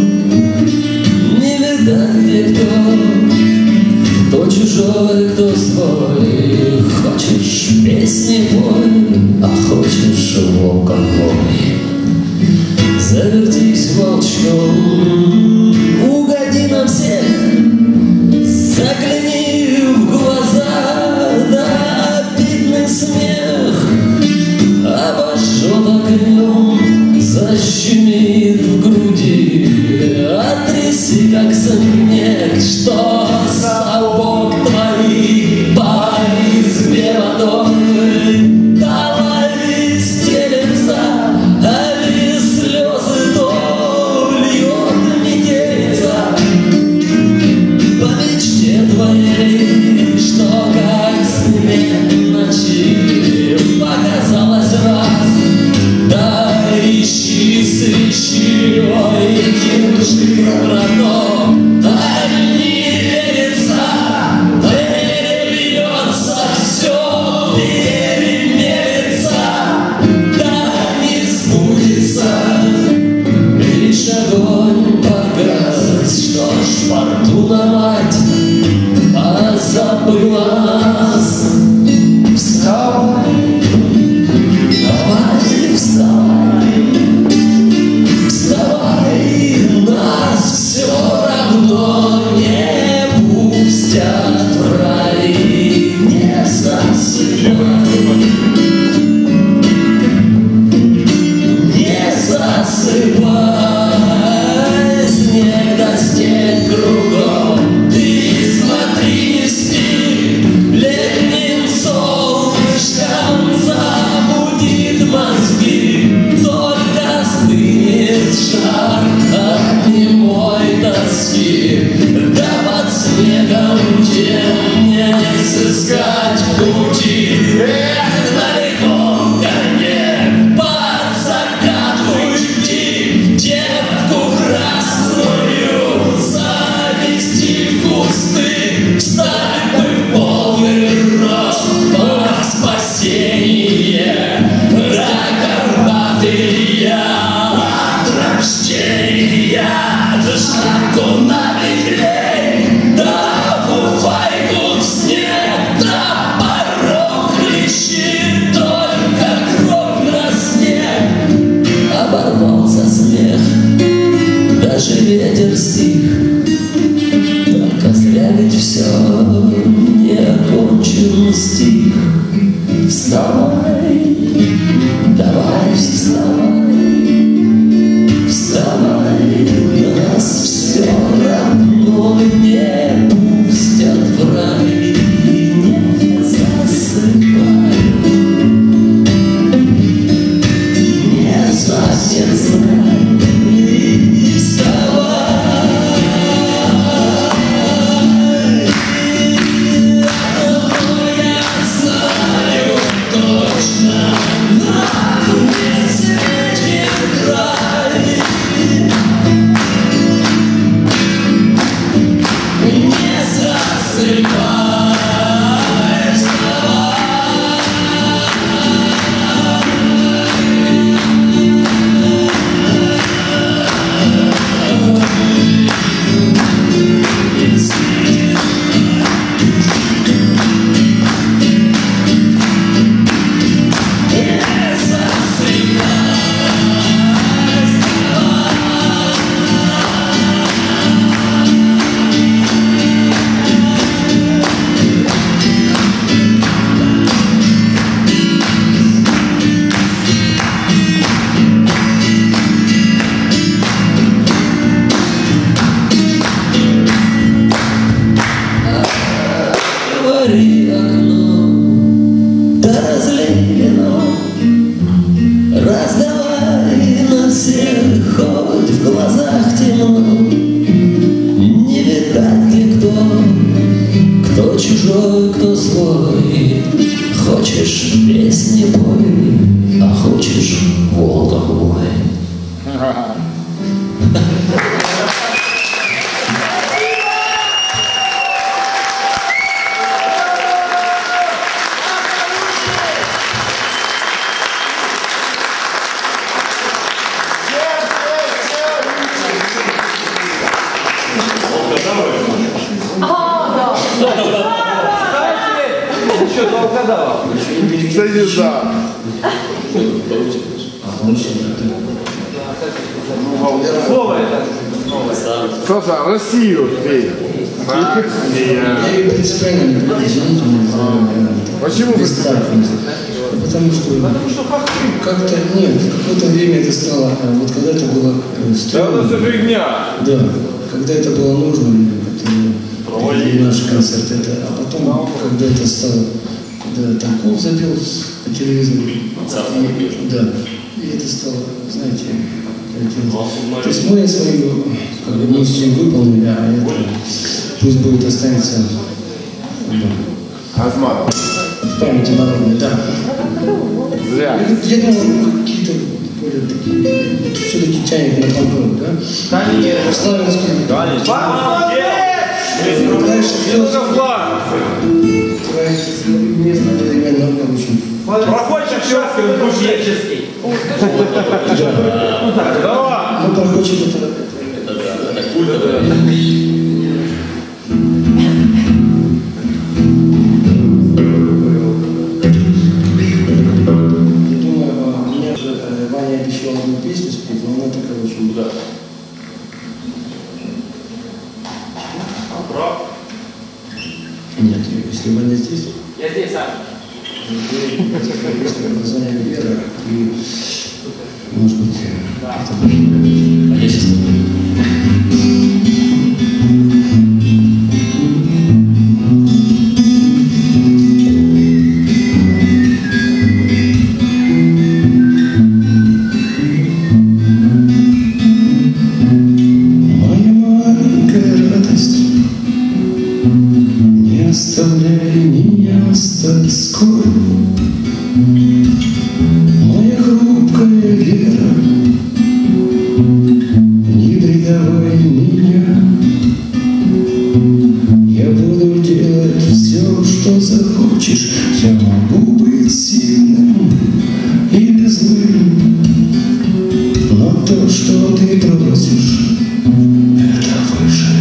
Не видать никто, кто чужой, кто свой. Хочешь песни пой, а хочешь волком вой. Завертись волчком, угоди на всех. Загляни в глаза, да обидный смех обожжет огнем, защемит в груди. Отряси, как снег, что сапог твоих по избе водой. Давай стелется, али слезы то льет метелица. По мечте твоей, что как снег ночи показалось раз, да ищи свечи, ой, держи родном, а не верится, перебьется все, перемерится, да не сбудется, лишь огонь погас, что ж фортуна мать позабыла нас. Вставай, давай, вставай, вставай, нас все равно не пустят в рай, не засыпай, не засыпай, снег да снег кругом, ты смотри, не спи, летним солнышком замутит мозги, только стынет жар от немой тоски, да под снегом тем не сыскать пути. Далеко ко мне под закат уйти, девку красную завести в кусты, встать бы в полный рост под спасение. Горбатые от рождения, шапку набегрей, да фуфайку в снег, да порог клещи, только кровь на снег. Оборвался смех, даже ветер стих, только зря ведь все не окончен стих. Вставай, давай вставай, вставай, нас все равно не пустят в рай, не засыпай, не засерзай, вставай. Я знаю точно, нам не светит край. Хочешь песни пой, а хочешь Волгах мой. Еще два угадала. Кстати, да. Слово это. Саша, Россию пей. Я ее принципиально не люблю, извините меня. Почему вы Потому что как-то, нет, в какое-то время это стало, вот когда это было Да, это фигня. да, когда это было нужно, это наш концерт, это, а потом, когда это стало, когда Танков забил по телевизору, да, и это стало, знаете, то есть мы свою как бы, миссию выполнили, а это пусть будет останется в памяти народной, да. Зря. Я думаю, какие-то более такие, все-таки тянет на панк-рок, да? Славянский. Местно одновременно очень. Проходчик счастлив, душевеческий. Ну, проходчик это... Это культовое. Ваня обещал одну песню спеть, но она такая очень... Да. Нет, если Ваня здесь... Я здесь, Саша. Песню «Название Вера» и, может быть, это... А я сейчас... Оставляй меня с тоской, моя хрупкая вера, не предавай меня. Я буду делать все, что захочешь, я могу быть сильным или злым, но то, что ты просишь, это выше.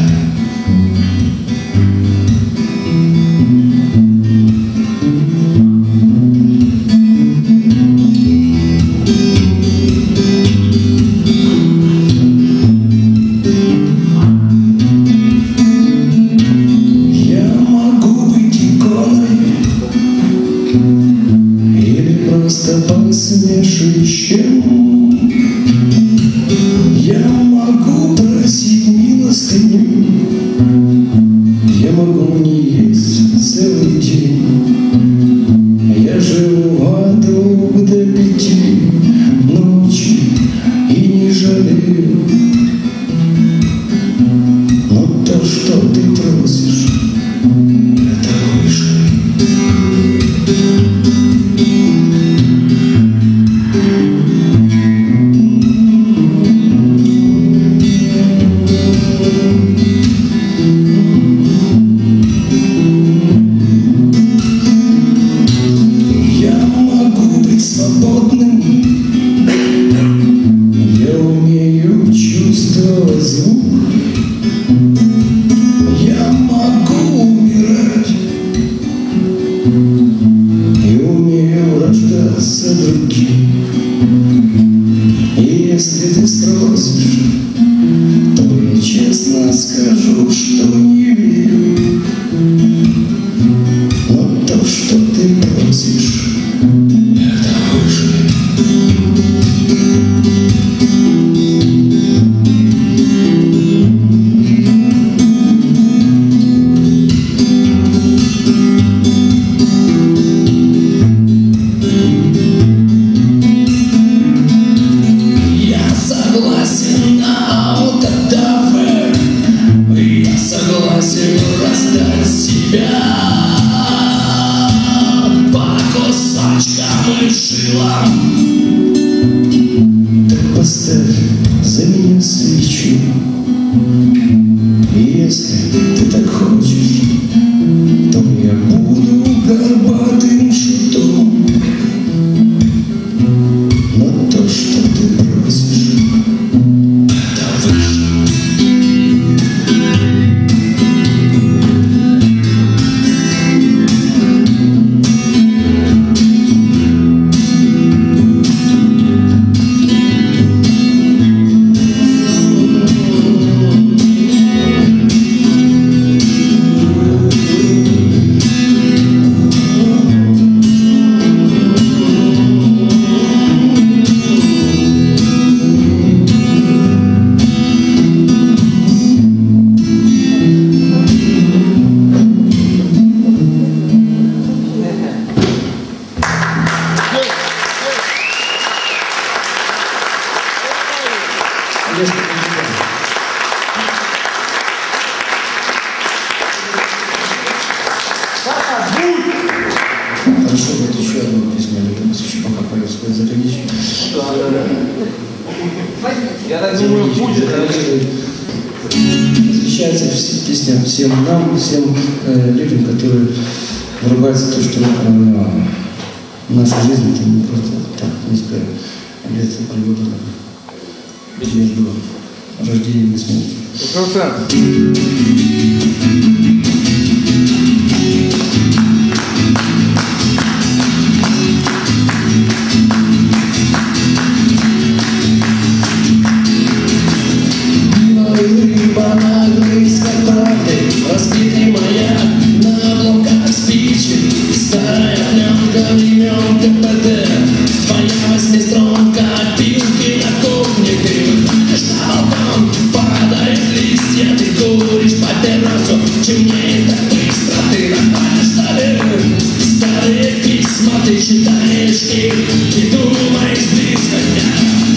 Посмешищем я могу просить милостыню, я могу не есть целый день, я живу от 2 до 5 ночи и не жалею, но то, что ты просишь, это выше. Если ты спросишь, то я честно скажу, что не верю. Но то, что ты просишь, это выше. Согласен на автодафе, я согласен. если ты так хочешь, то я буду горбатым шутом. Но то, что ты просишь, это выше. Хорошо, вот еще одно письмо, еще пока поет свой заграничный. Я так думаю, будет. Посвящается песня всем нам, всем людям, которые врубаются в то, что наша жизнь это не просто так, низкая лекция приводит между рождением и смертью. 100%. Разбитый маяк на обломках спичек, старая пленка времен КПД. Твоя восьмиструнка, пилки на кухне. Ты выходишь на балкон, падают листья. Ты куришь папиросу, темнеет так быстро. Ты находишь старые письма. Ты читаешь их и думаешь близко дня.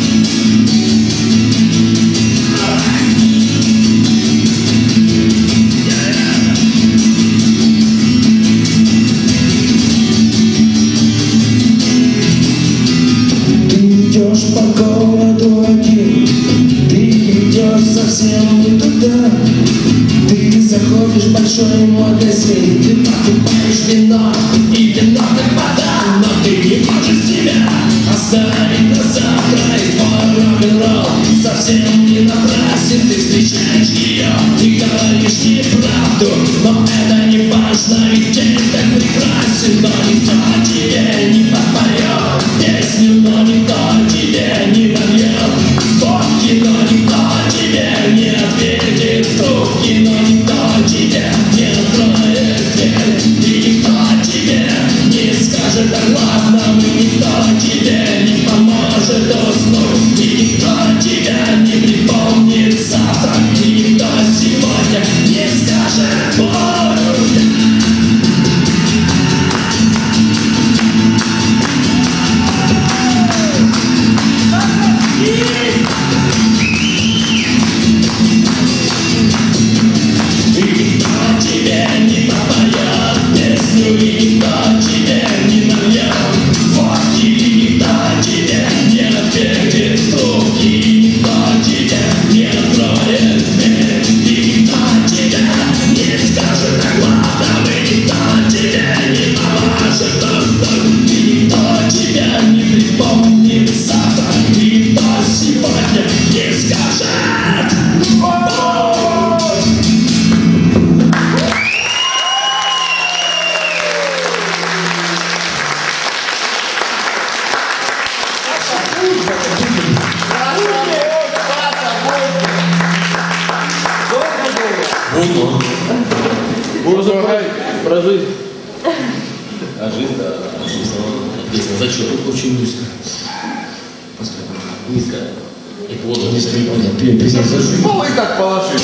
По городу один, ты идешь совсем не туда. Ты заходишь в большой магазин, ты покупаешь вино, и вино как вода. Но ты не можешь себя оставить на завтра, и твой рок-н-ролл совсем не напрасен. Ты встречаешь ее и говоришь неправду, но это не важно, ведь день так прекрасен. Но никто тебе не попоет песню, но никто тебе не нальет водки, но никто тебе не ответит в трубки, но никто тебе не откроет дверь, и никто тебе не скажет: да ладно, никто тебе не поможет уснуть, и никто тебя не припомнит завтра, и никто сегодня не скажет: ой, Про жизнь. А жизнь, да. Песня «Зачет». Очень низко. Низко. И плотно. Песня «За жизнь». Полы как положить.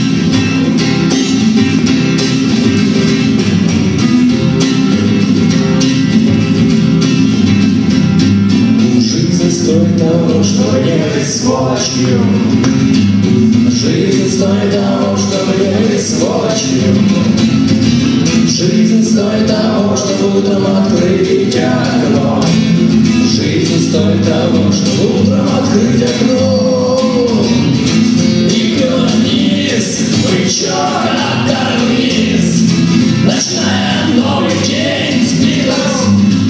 жизнь стоит того, чтобы не быть сволочью. Жизнь стоит того, чтобы не быть сволочью. Жизнь стоит того, чтобы утром открыть окно. Жизнь стоит того, чтобы утром открыть окно. И вниз, причем как вниз, начиная новый день сбилась.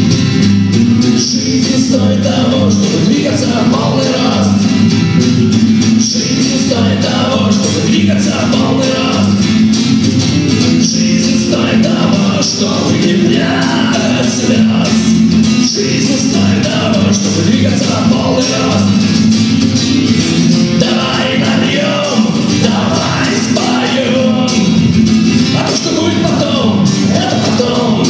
Жизнь стоит того, чтобы двигаться в полный рост. Жизнь стоит того, чтобы двигаться в полный рост. Жизнь стоит того, чтобы не прятать слез. Жизнь стоит того, чтобы двигаться в полный рост. Давай нальем, давай споем. А то, что будет потом, это потом.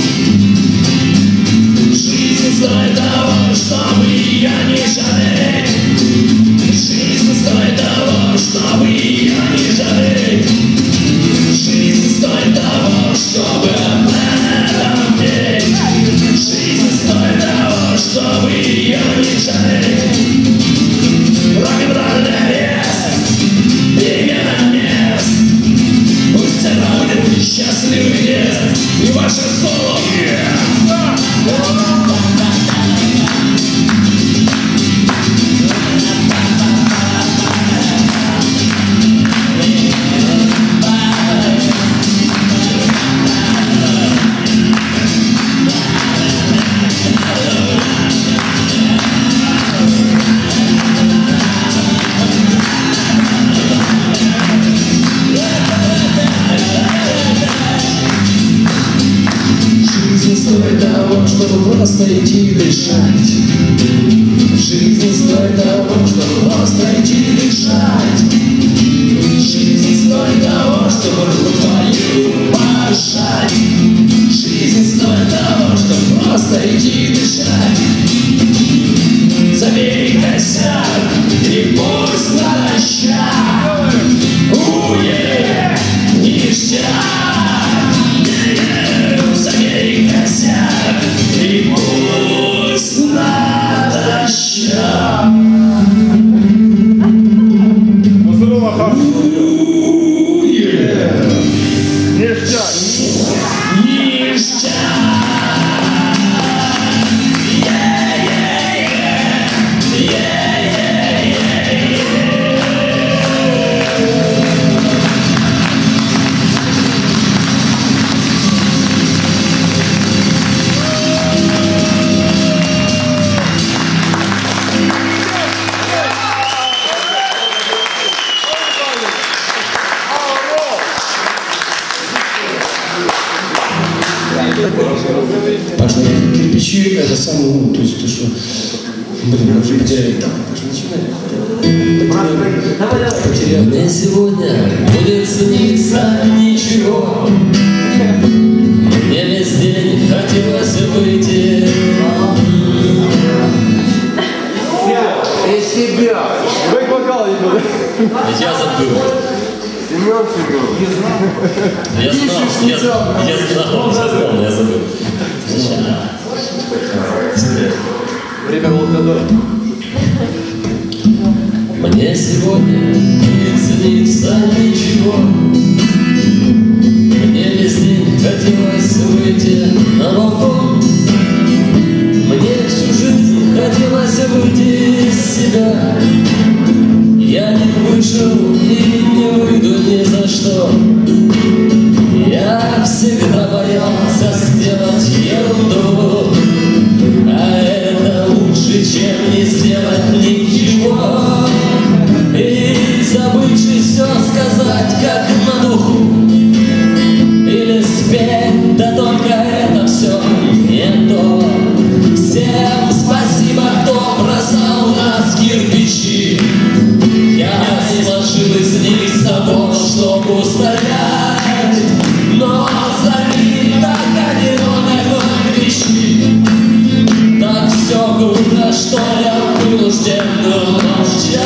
Жизнь стоит того, чтобы ее не жалеть. Жизнь стоит того, чтобы ее не жалеть. Жизнь стоит того, чтобы об этом петь. Жизнь стоит того, чтобы ее не жалеть. Рок-н-ролльный лес, перемена мест. Пусть это будет счастливый лес и ваше соло. Чтобы просто идти дышать. Жизнь стоит того, чтобы просто идти дышать. Жизнь стоит того, чтобы руку твою пожать. Жизнь стоит того, чтобы просто идти дышать. Забей косяк и пусть натощак. Уе, ништяк. Забей косяк и пусть натощак. Здорово, ништяк. Ништяк. Пошли кирпичи, это самое, то есть то, что, блин, мы уже потеряли. Давай, Паша, начинай. Потерял. Мне сегодня будет сниться ничего. Мне весь день хотелось выйти. И себя. Вы бокал ебали. Я забыл. Семен. Я забыл. Время волкодора. Мне сегодня не снится ничего. Мне весь день хотелось выйти на балкон. Мне всю жизнь хотелось выйти из себя. Я не вышел и не выйду ни за что. Я всегда боялся сделать ерунду, а это лучше, чем не сделать ничего. И забывши все сказать, как на духу, или спеть, да только это все не то. Всем спасибо, кто бросал нас кирпичи. Я сложил из них забор, чтобы устоять. Но за ним так одиноко кричи. Так все круто, что я вынужден молчать.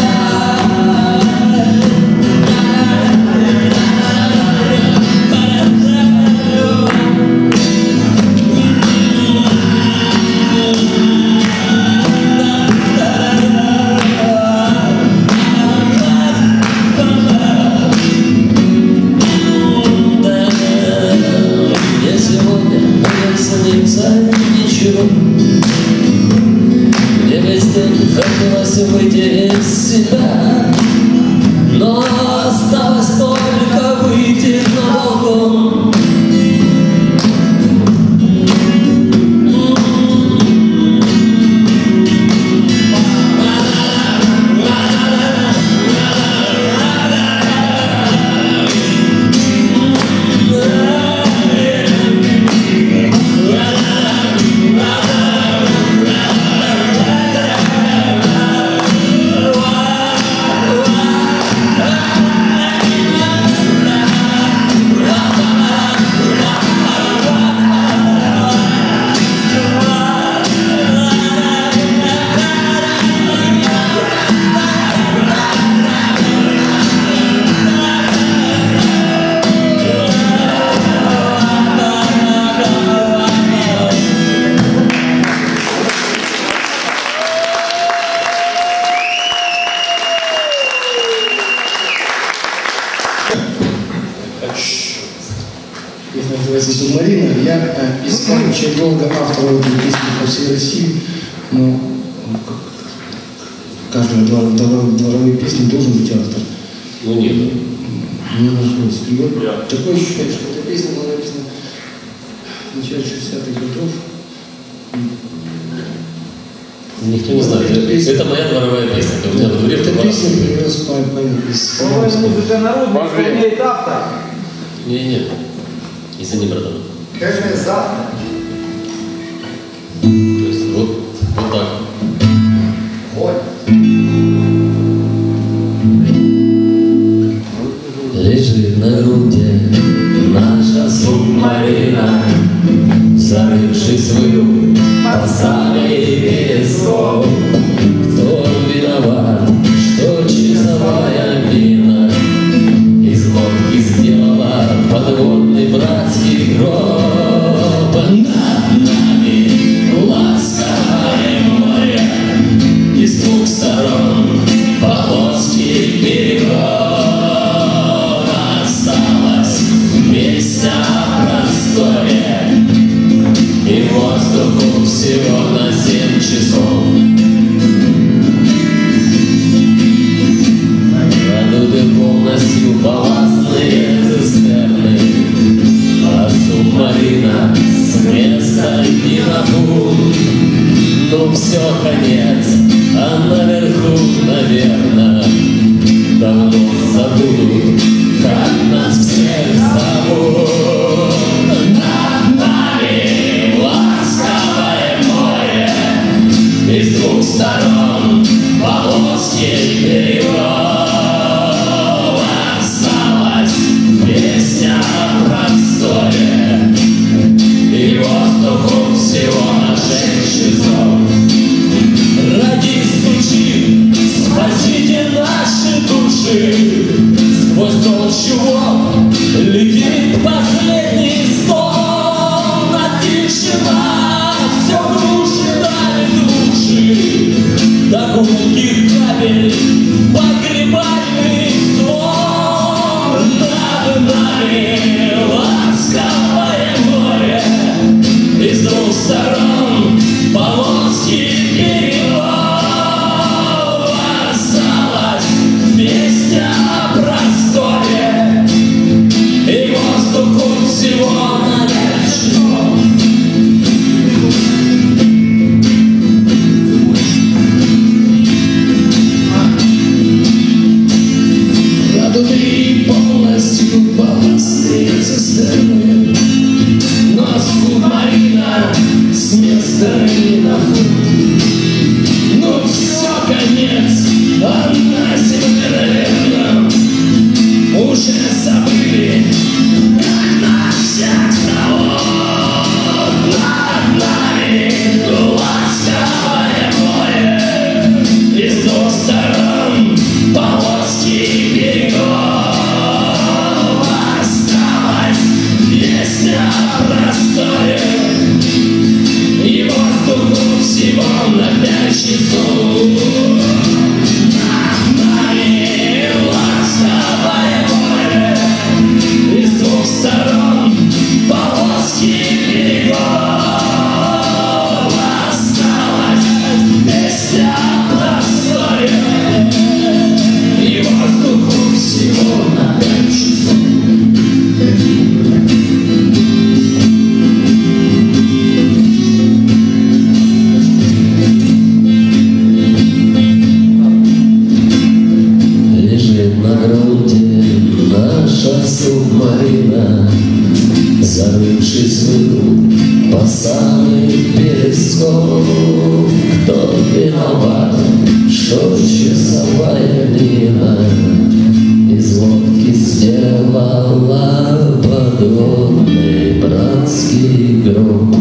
Ничего. Мне весь день хотелось выйти из себя. Песня называется «Субмарина». Я искал очень долго авторов этой песни по всей России, но каждой дворовой песни должен быть автор. Ну нет. Не нашлось. И вот такое ощущение, что эта песня была написана в начале 60-х годов. Никто не знает. Это моя дворовая песня. Это у меня во дворе. Эта песня привез память из По-моему, музыка народная, исполняет автор. Не-не. Из-за Небродана. Конечно, завтра. То есть вот так. Ой. Лежит на груди наша субмарина, зарывшись в ил по самый песок. Кто виноват, что часовая мина из лодки сделала подводный братский гроб? Над нами ласковое море, из двух сторон полоски берегов. Осталась песня о просторе и воздуху всего на 7 часов. Продуты полностью балластные цистерны, а субмарина с места не на фунт. Ну все, конец, а наверху, наверное, давно забудут, как нас всех зовут. Над нами ласковое море, из двух сторон полоски берегов. Осталась песня о просторе и воздуху всего на 6 часов. Ради стучит, спасите наши души, сквозь толщу волн летит последний стон. А тишина все глушит дали души, до гулких капель погребальный звон. Над нами ласковое море, из двух сторон полоски берегов. Осталась песня о просторе и воздуху всего на 5 часов. Продуты полностью балластные цистерны, но субмарина с места не на фунт. Ну все, конец, а на земле, наверное, уже забыли, как нас всех зовут. Над нами ласковое море, из двух сторон полоски берегов. Осталась песня о просторе и воздуху всего на 5 часов. Над нами ласковое море, из двух сторон полоски берегов. Осталась песня о просторе и воздуху всего на 5 часов. Лежит на груди наша субмарина, зарывшись в ил по самый песок. Кто виноват, что часовая мина из лодки сделала подводный братский гроб?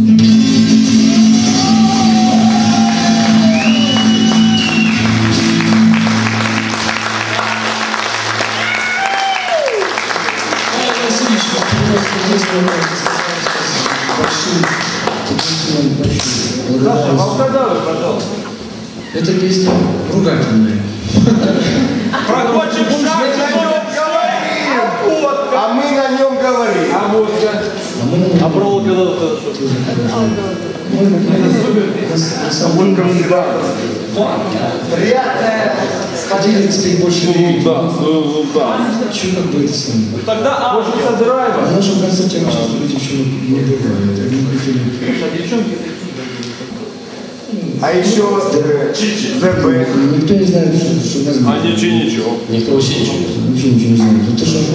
Саша, Волкодавы, пожалуйста. Эта песня ругательная. Проходим шаг, говорим! А мы на нем говорим. А водка? А проволока надо Приятная. Ходили, кстати, больше не да. Чего как бы это самое? Тогда Хочется драйва. В нашем концерте часто люди еще не бывают. Они хотели... Девчонки А еще ЗБ. Никто не знает, что нас будет. А ничего. Никто вообще ничего не знает. Вообще ничего не знает. Это же...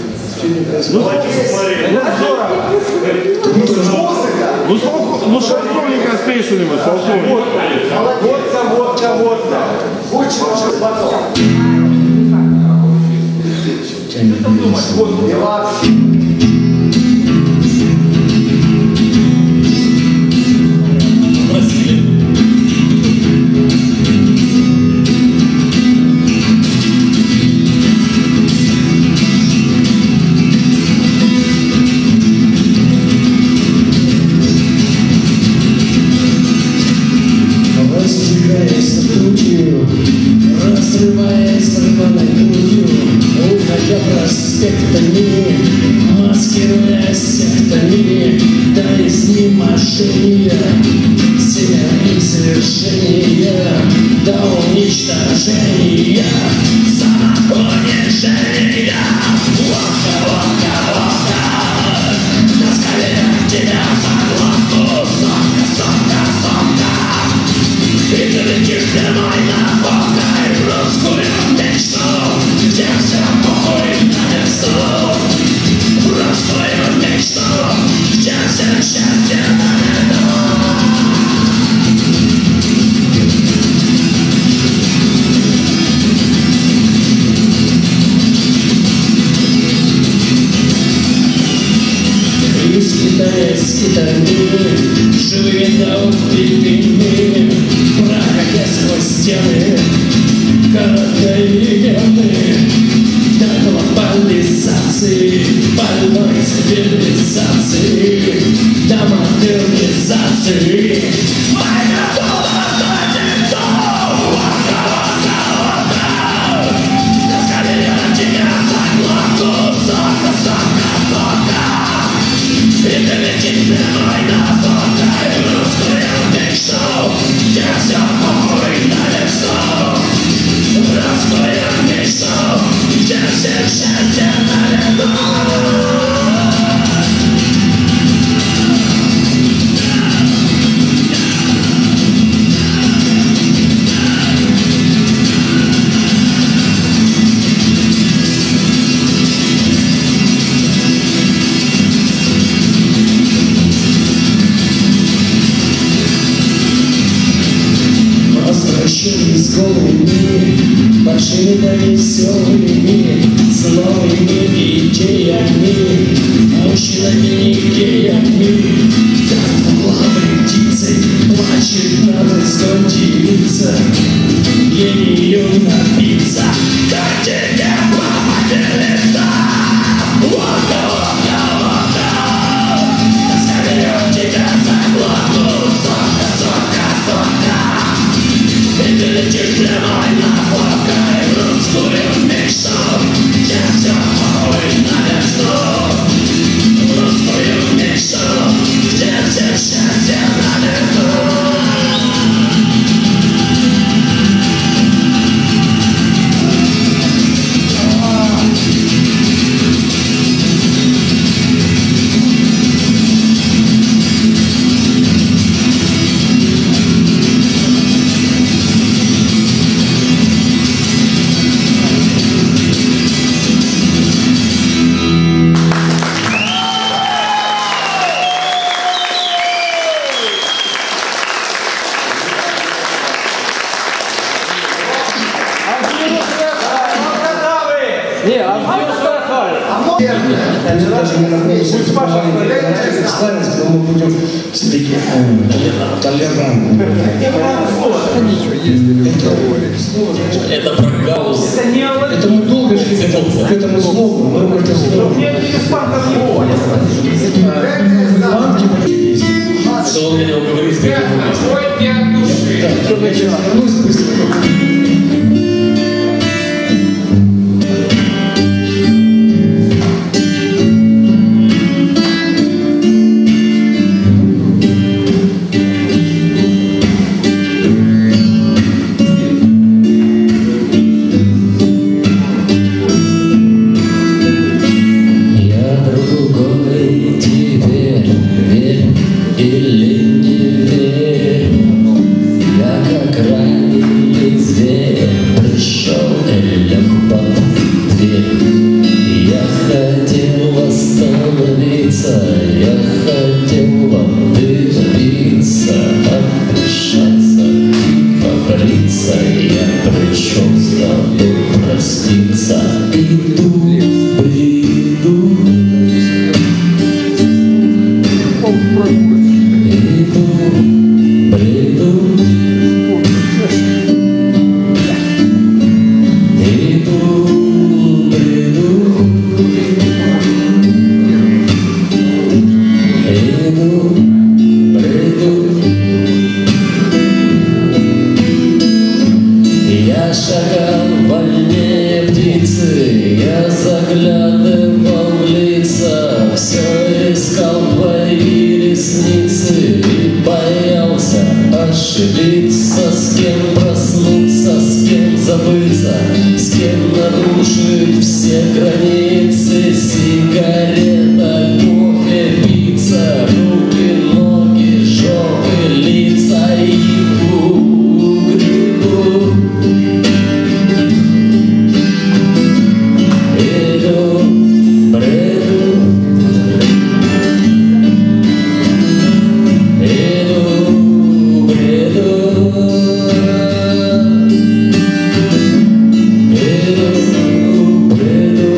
Ну полковника с песнями, полковник. Водка. Очень потом. Дела. Разрываясь рваной грудью, уходя проспектами, маскируясь сектами, до изнеможения, семя и совершения, до уничтожения, самопонижения. Водка, на скале тебя заглотну, сотка. И ты летишь прямой на водкой русскую мечту, где все похуй на весу. Русскую мечту, где все счастье на виду. Из Китая с китами, живыми да убитыми, проходя сквозь стены города и ямы, до глобализации, больной цивилизации, до модернизации. Моя дула тратится, на скале я тебя заглотну, сотка. И ты летишь прямой на водкой русскую мечту, где все похуй на весу. Русскую мечту, где все счастье на виду. Возвращались голыми, большими да веселыми, с новыми идеями, мужчинами и геями. Как главной птицей плачет над изгон девица, ею напиться, как тебе повеселиться. Водка, на скале тебя заглотну, сотка. И ты летишь прямой на водкой русскую мечту, где все похуй на весу. Русскую мечту, где все счастье на виду. Они даже не находятся в славянстве, но мы будем все-таки толерантны. Это про гаусс. Это мы долго шли к этому слову, но это слово. Что он меня уговорит, как Я сейчас вернусь быстро. ошибиться, с кем проснуться, с кем забыться, с кем нарушить все границы. Сигарета, кофе, пицца, руки, ноги, жопы, лица, игру, грибу. Иду, бреду, иду, бреду, иду, бреду.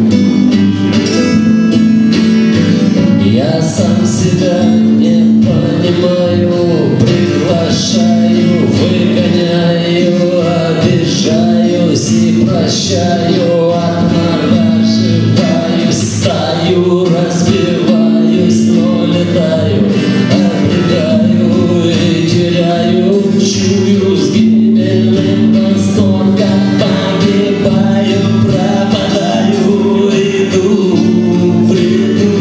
Я сам себя не понимаю, приглашаю, выгоняю, обижаюсь и прощаю, отмораживаюсь, стаю, разбиваюсь, но летаю, обрегаю и теряю, чую с гибельным восторгом, погибаю, пропадаю, иду, бреду.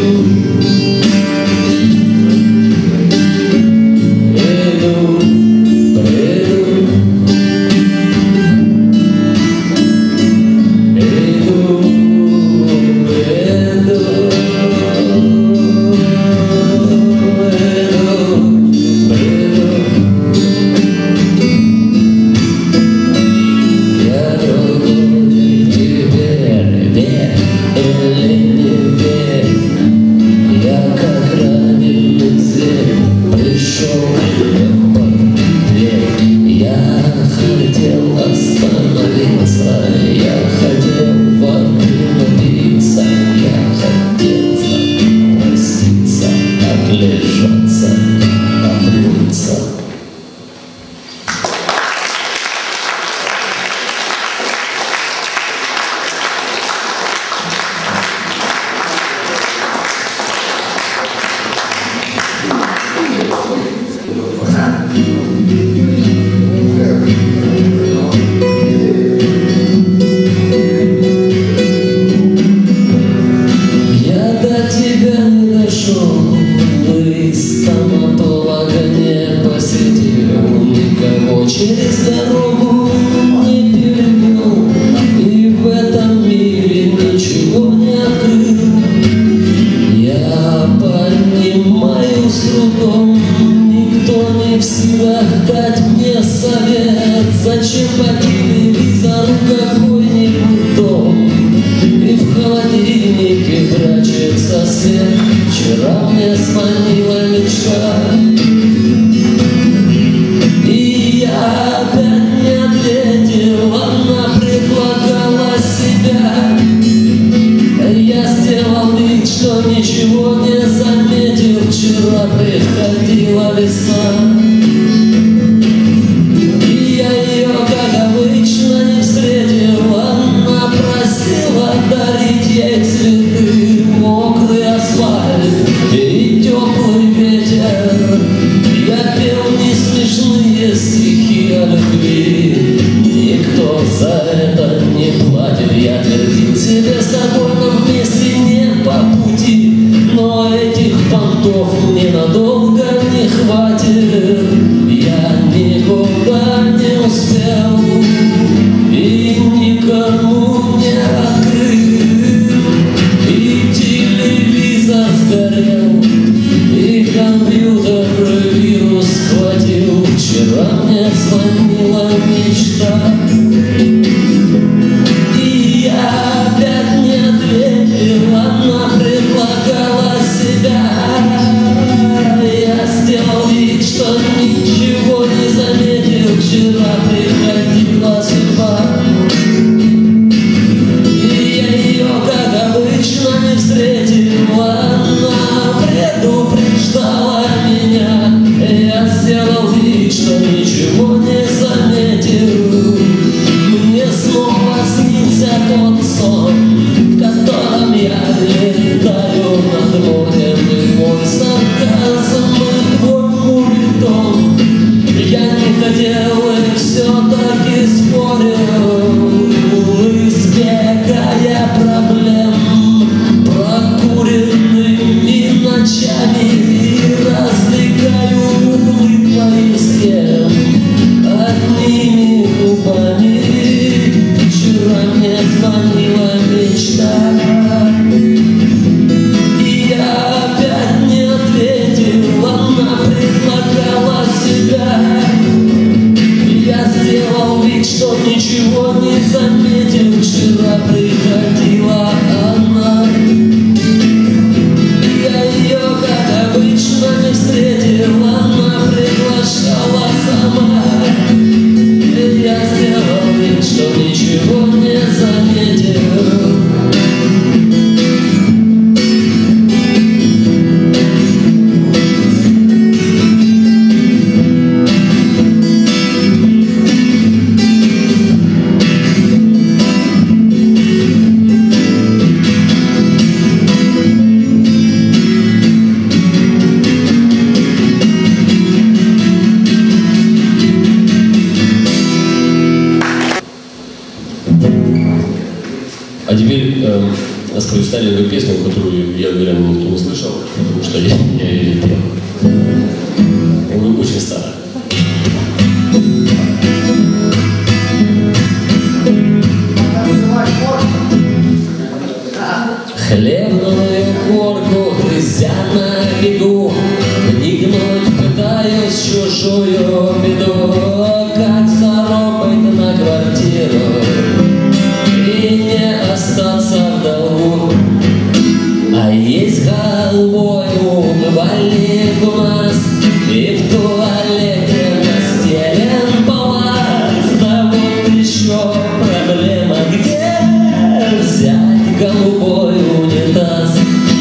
Через дорогу не перегнул, и в этом мире ничего не открыл. Я понимаю с трудом, никто не в силах дать мне совет, зачем по телевизору какой-нибудь дом, и в холодильнике прячется свет. Вчера мне звонила мечта, я опять не ответил, она предлагала себя. Я сделал вид, что ничего не заметил. Вчера приходила весна, и я ее, как обычно, не встретил. Она просила дарить ей цветы, мокрый асфальт и теплый ветер. Я пел не смешные стихи о любви, никто за это не платит. Я твердил себе, с тобой нам вместе не по пути, но этих понтов мне надолго не хватит. Я никуда не успел и никому не открыл, и телевизор сгорел, и компьютер вирус схватил. Вчера мне звонила мечта, и я опять не ответил. Она предлагала себя. Я сделал вид, что ничего не заметил. Вчера приходила судьба, и я ее, как обычно, не встретил. Она предупреждала меня. старенькую песню, которую, я уверен, никто не слышал, потому что я ее не пел. Он очень старый. Хлебную корку грызя на бегу, вникнуть пытаюсь в чужую беду, как заработать на квартиру и не остаться в долгу. А есть голубой умывальник у нас, и в туалете настелен палас. Да вот еще проблема, где взять голубой унитаз?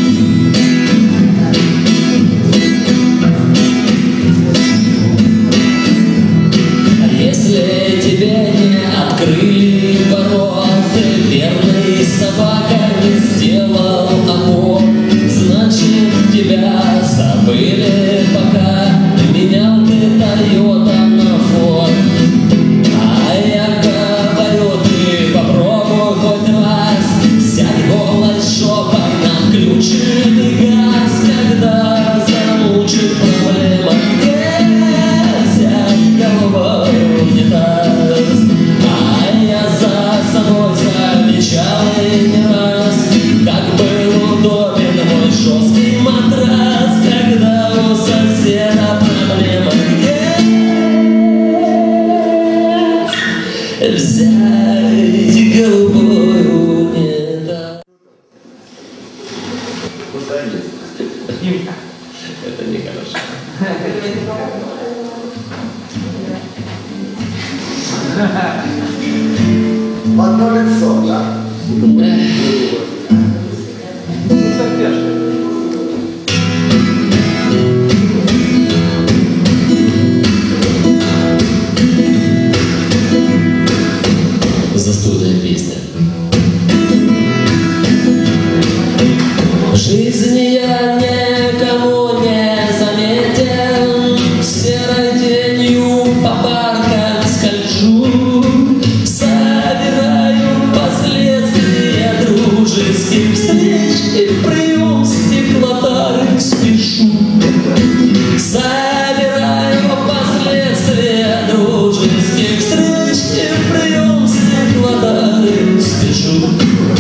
А если тебе не открыли ворота, верный собака не сделал опор, значит тебя забыли, пока менял ты Тойота на Форд. А я говорю, ты попробуй хоть раз, сядь голой жопой на включенный газ, когда замучит проблема, где взять голубой унитаз. А я за собой замечал и не раз, как был удобен мой жесткий матрас, когда у соседа проблема, где взять голубой унитаз. Это нехорошо. В одно лицо, да? Застольная песня. В жизни я никому не заметен, серой тенью по паркам скольжу, собираю последствия дружеских встреч и в прием стеклотары спешу. Собираю последствия дружеских встреч и в прием стеклотары спешу.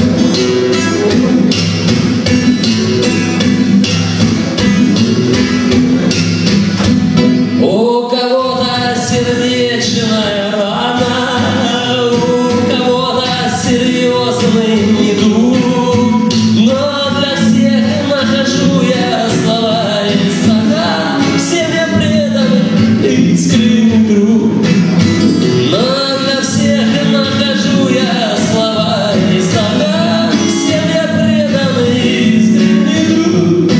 У кого-то сердечная рана, у кого-то серьезный недуг, но для всех нахожу я слова и стакан, всем я предан искренний друг. Но для всех нахожу я слова и стакан, всем я предан искренний друг.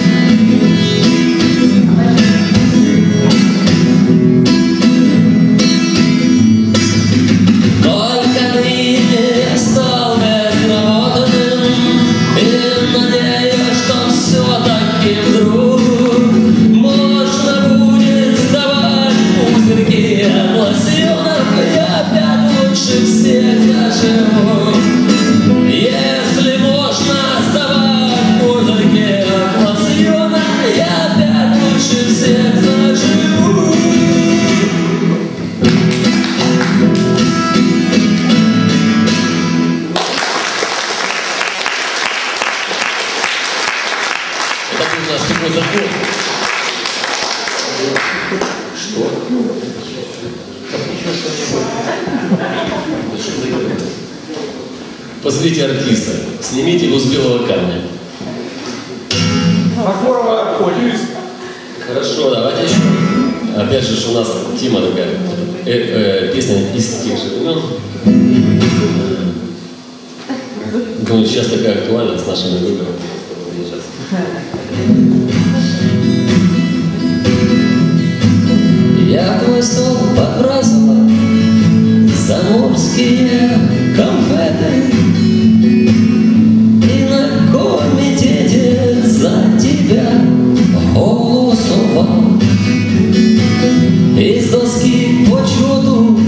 Только ныне я стал безработным и надеюсь, что все-таки вдруг можно будет сдавать пузырьки от лосьонов, я опять лучше всех заживу. Если можно сдавать пузырьки от лосьона, я опять лучше всех заживу. Это у нас такой закон. Что? Позовите артиста, снимите его с белого камня. Фарфоровая полюс. Хорошо, давайте еще. Опять же, у нас тема такая. Песня из тех же времен. Думаю, сейчас такая актуальна с нашими выборами. Я твой стол подбрасывал заморские конфеты, и на комитете за тебя голосовал. Из доски почету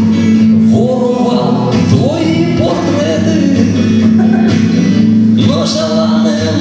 воровал твои портреты, но желанным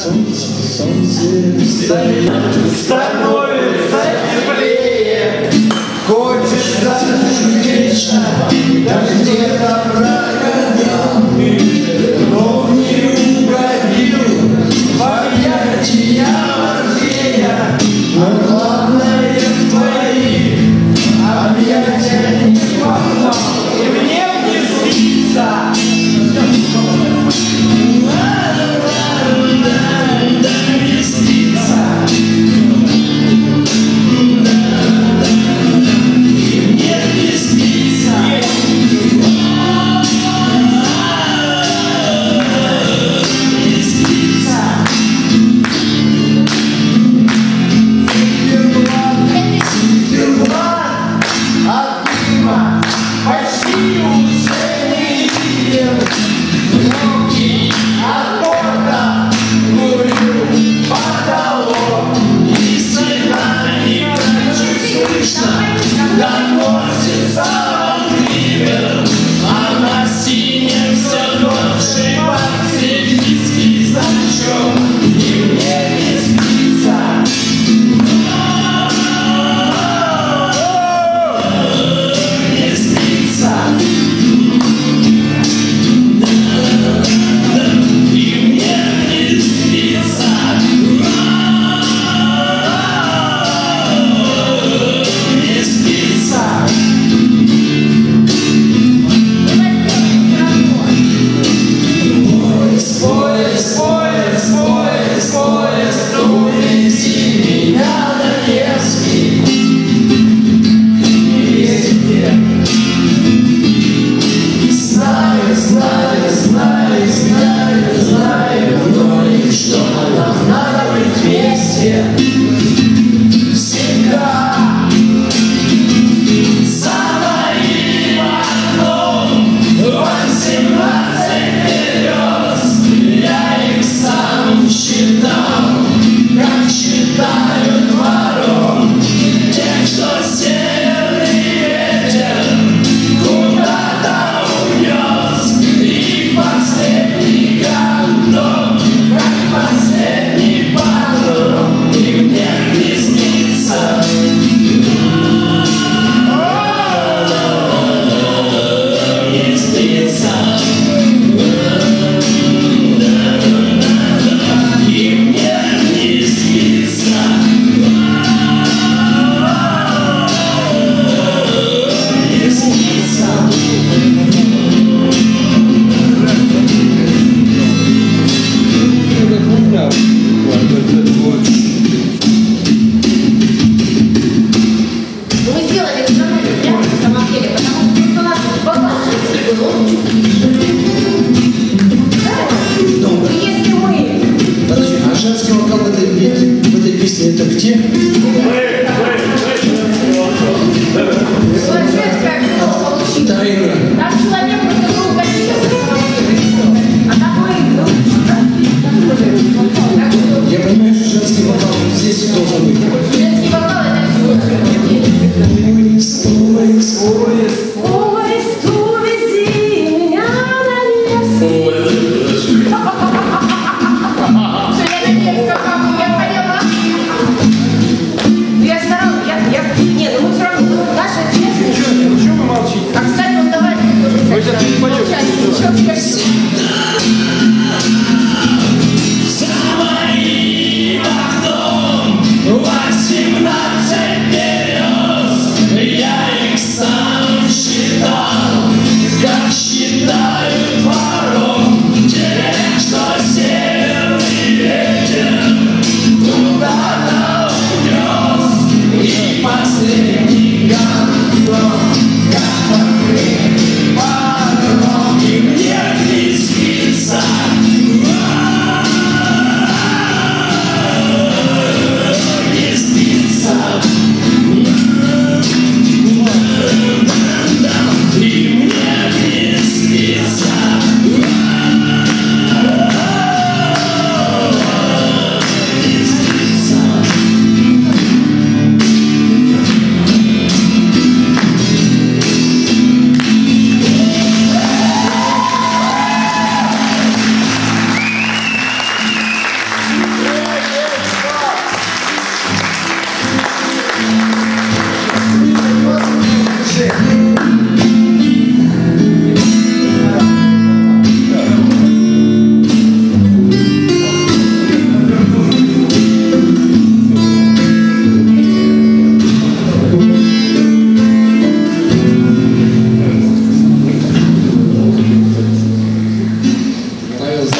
солнце, солнце встает. Становится теплее, хочется жить вечно, даже где-то прогонял, но не угодил в объятия Орфея, но главное в твои объятия не попал, и мне не снится.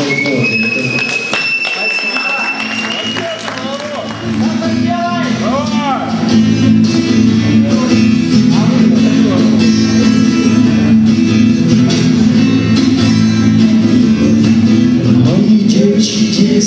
вот, это... Мои девочки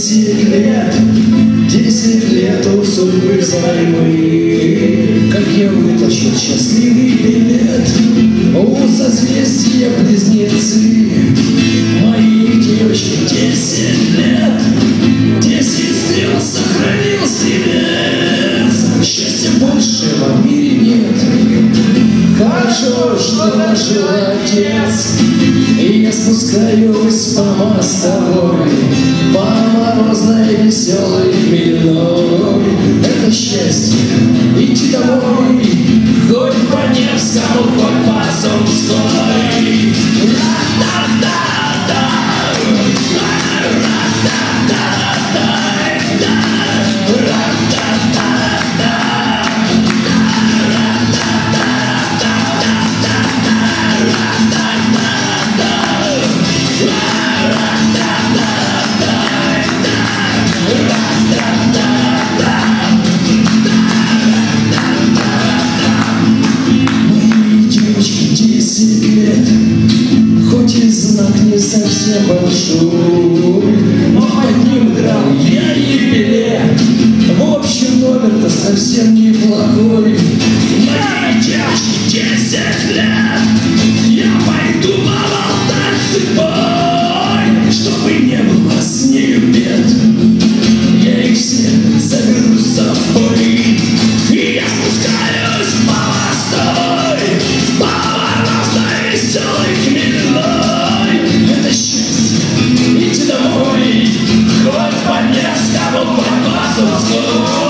10 лет у судьбы взаймы. Как я вытащил счастливый билет у созвездия близнецы. Мои девочки 10 лет, 10 стрел сохранил себе. Счастья больше в мире нет. Хорошо, что нажил отец. И я спускаюсь по мостовой, по морозной, веселой, хмельной. Это счастье идти домой, хоть по Невскому, хоть по Сумской. Мои девочки 10 лет, хоть и знак не совсем большой, но под ним играл я юбилей. В общем, номер-то совсем неплохой. Мои девочки 10 лет, я пойду поболтать с тобой, чтобы не было с нею бед. Я их все заберу с собой, и я спускаюсь по мостовой, по морозной, веселой, хмельной. Это счастье идти домой, хоть по Невскому, хоть по Сумской.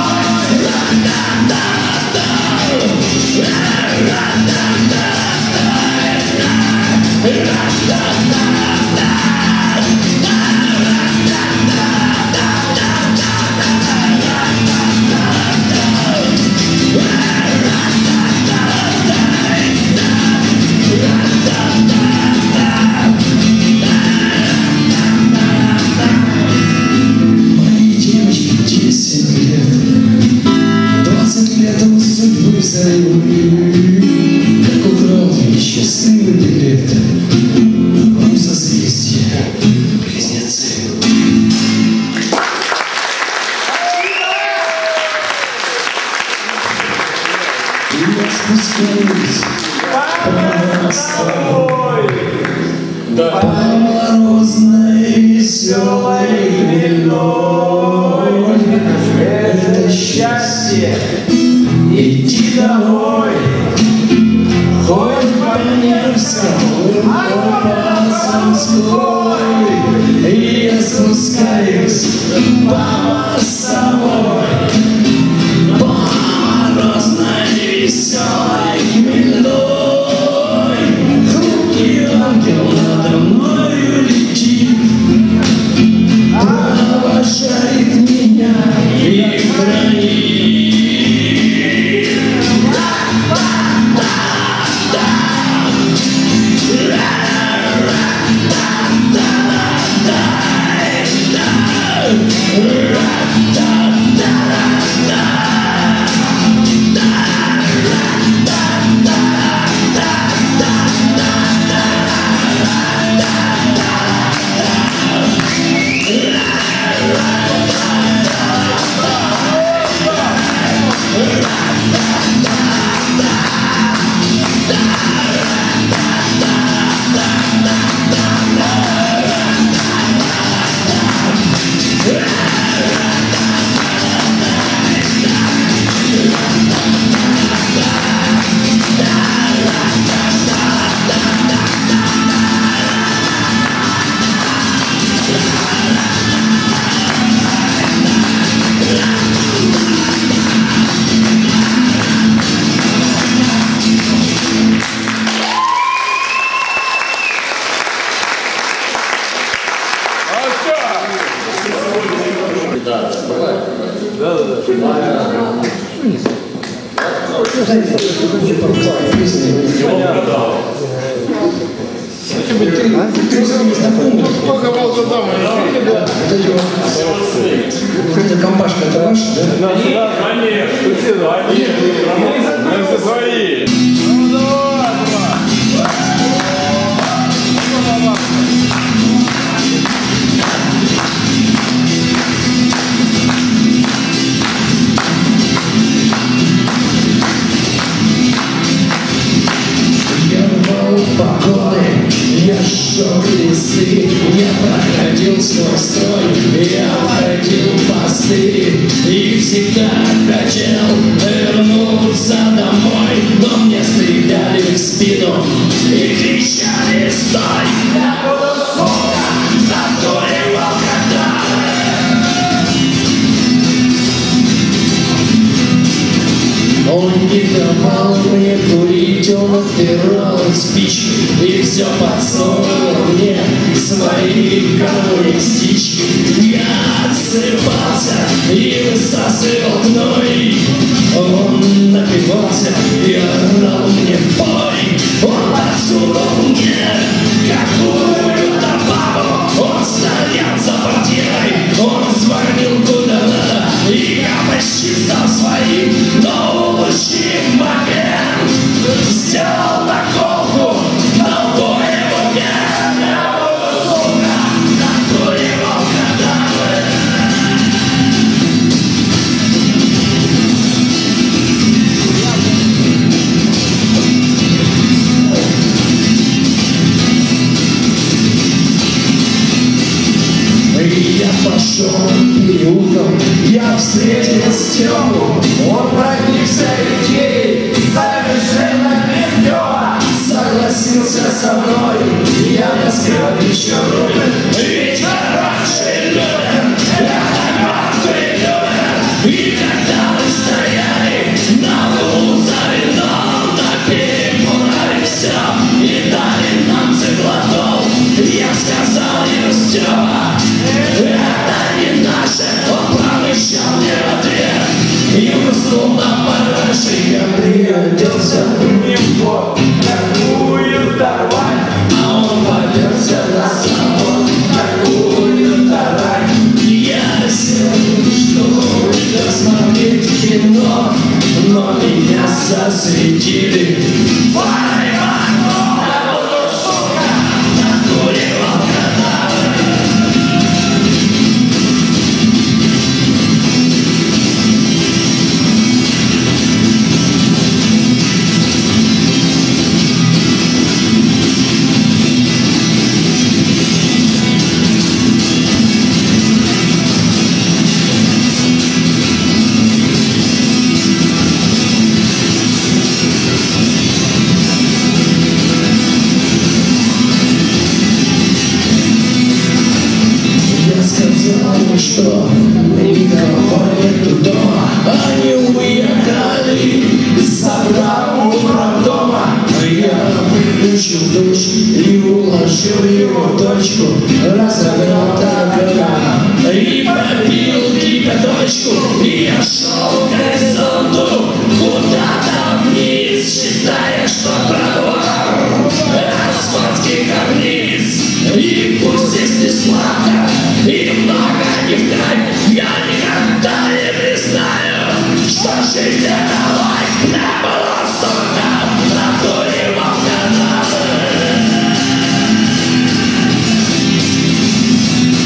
Мои девочки 10 лет, 20 лет у судьбы взаймы. Как украл я счастливый билет у созвездия близнецы. И я спускаюсь по мостовой, по морозной, веселой, хмельной. Это счастье идти домой, хоть по Невскому, хоть по Сумской. И я спускаюсь по мостовой, по морозной, веселой, хмельной. Хрупкий ангел надо мною летит, провожает меня и хранит. быть, ты с ними знакомый. Сколько волка дома? Вот эта компашка, это ваша, да? Конечно, все свои. Это свои. Ну давай, брат. Я рвал погоды, я сжег лесы, я проходил свой строй, я ходил посты и всегда хотел вернуться домой, но мне стреляли в спину и кричали: стой! Я буду, сука, закуривал когда-то. Он не давал мне курить, он отбирал спички и все подсовывал мне свои коммунистички. Я отсыпался и высасывал гной. Он напивался и орал мне: пой! Он подсунул мне какую-то бабу. Он стоял за портьерой, он звонил куда надо, и я посчитал своим, но улучшив момент сделал наколку на лбу его вверх. Я буду, сука, закуривал кадавры. Я пошел переулком, я встретил Степу. Он проникся идеей совершенно бездёрно, согласился со мной. Я раскрыл еще руки, ведь хорошие люди, это мертвые люди. И когда мы стояли на углу за вином, допили пунали все и дали нам заглотов, я сказал ему: Степа, это не наше, он промычал мне в ответ и уснул на параше. Я приоделся в него, такую давай, а он поверся на собой, такую давай. Я сел, чтобы досмотреть кино, но меня засветили. Фары в окно, я буду, сука, накуривал кадавры. Что никого нету дома, они уехали, забрав управдома. Я выключил душ и уложил его дочку, разогнал так рано и попил кипяточку. И я шел к горизонту, куда-то вниз, считая, что тротуар асфальтский карниз. И пусть здесь не сладко и много не вдаль, я никогда не признаю, что жизнь это лайк, не было, сука, накуривал кадавры.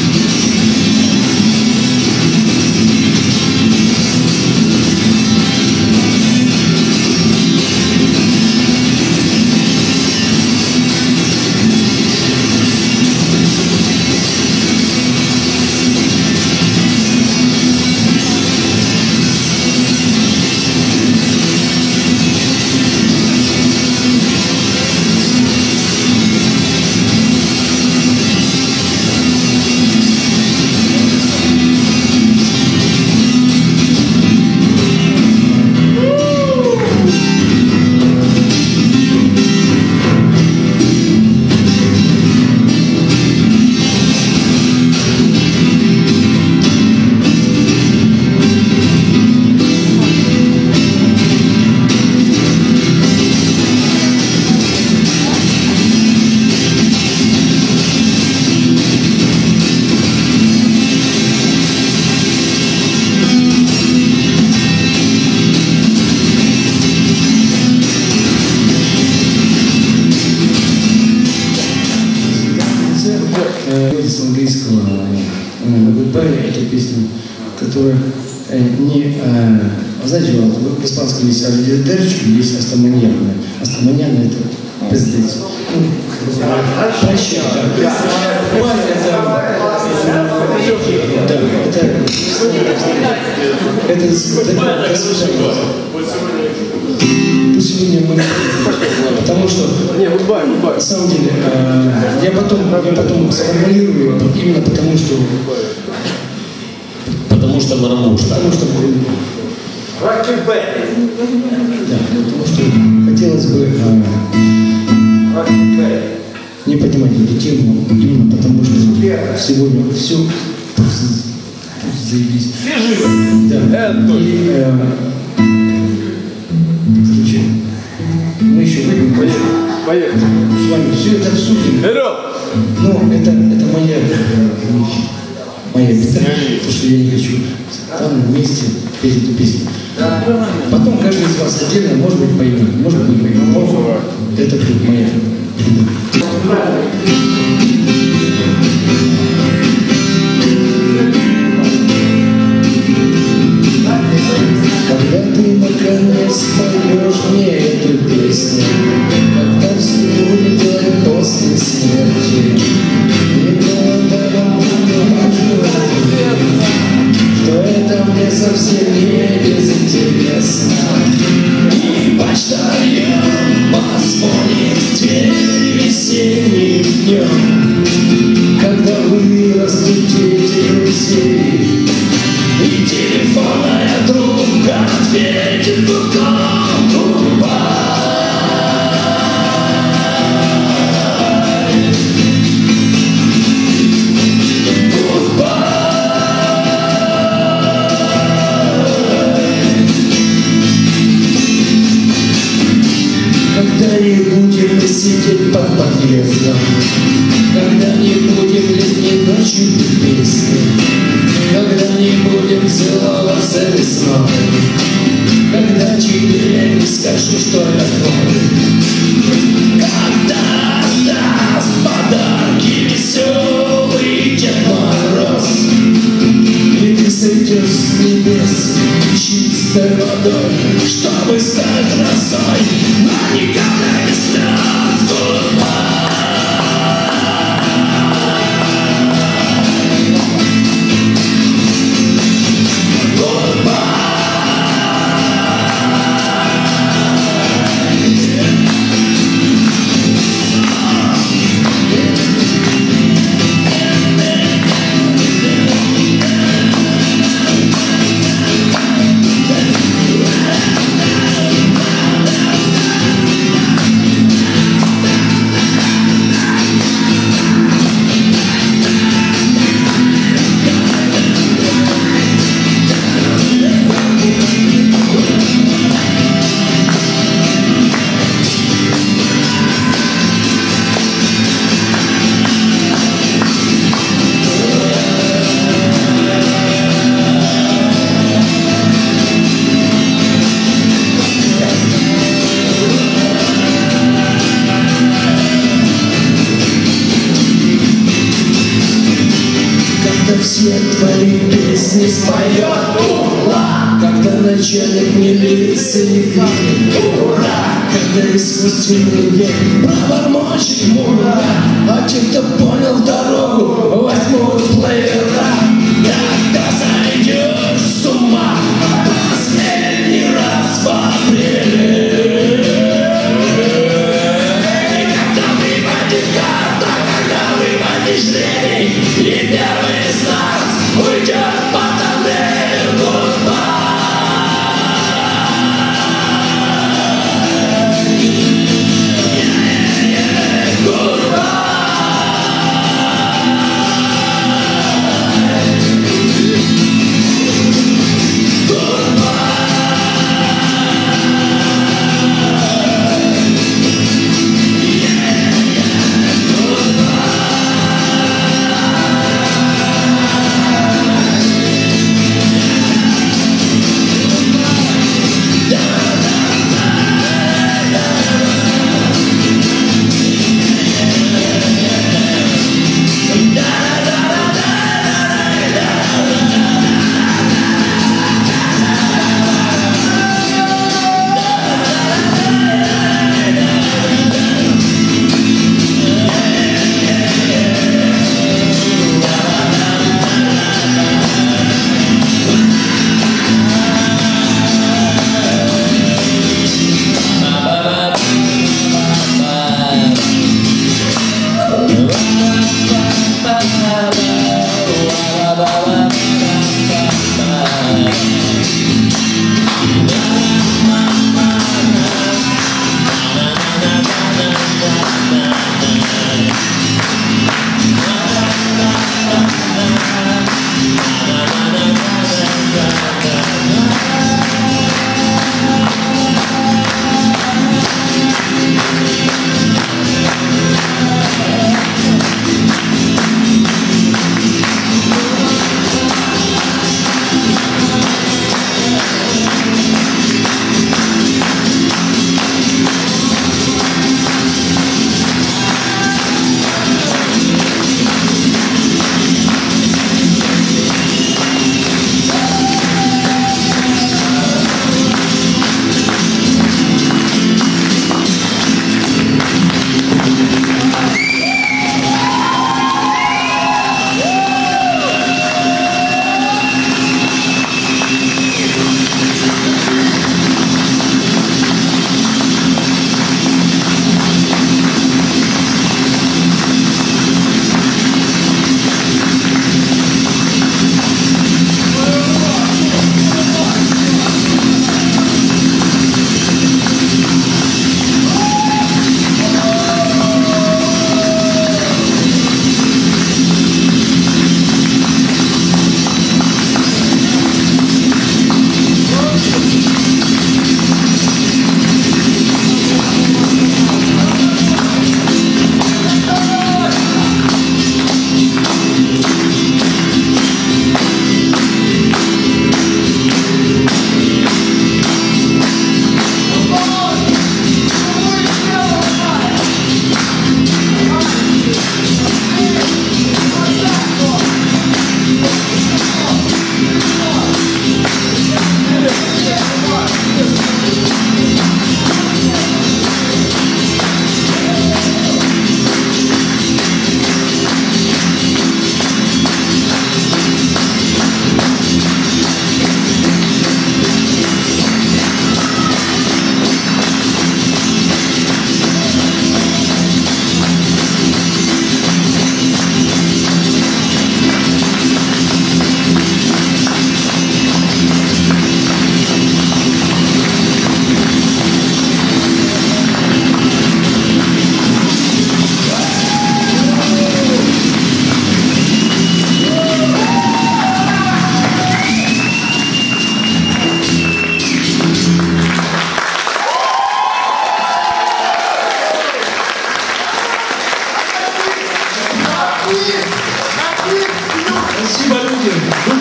Goodbye — это песня, которая не... Знаете, вот в испанском есть «Ардидерчик», есть «Астаманьяна». «Астаманьяна» — это пиздец. Прощай. Пусть сегодня мы... Потому что... На самом деле, я потом сформулирую, именно потому что... Потому что Мармуш. Потому что... Да, потому что хотелось бы не поднимать эту тему, именно потому что сегодня все просто заебись. Все живы. Да. Это точно. Короче, мы еще выйдем. Поехали. С вами все это обсудим. Вперед! Но это моя беда, потому что я не хочу там вместе петь эту песню. Потом каждый из вас отдельно, может быть, поймет, может быть, не поймет. Это будет моя беда. Когда ты наконец поешь мне эту песню, когда все улетает после смерти, и благодарю, что это мне совсем не безинтересно. И почтальон позвонит в дверь весенним днем, когда вы растете друзей, и телефонная трубка ответит гудком Когда не будем мы сидеть под подъездом, когда не будем летней ночью петь песни, когда не будем целоваться весной, когда тебе не скажу, что я твой, когда раздаст подарки веселый Дед Мороз, и ты сойдешь с небес чистой водой, чтобы стать росой, но никогда не слез. Все твои песни споет, ура! Когда начальник милиции крикнет, ура! Когда искусственный век пробормочет, ура! А те, кто понял дорогу, возьмут плеера. Когда сойдешь с ума последний раз в апреле, и когда выпадет карта, когда выпадет жребий, и первый из нас уйдет по тоннелю. Goodbye.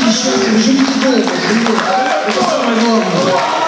счастливы, живите долго, это самое главное.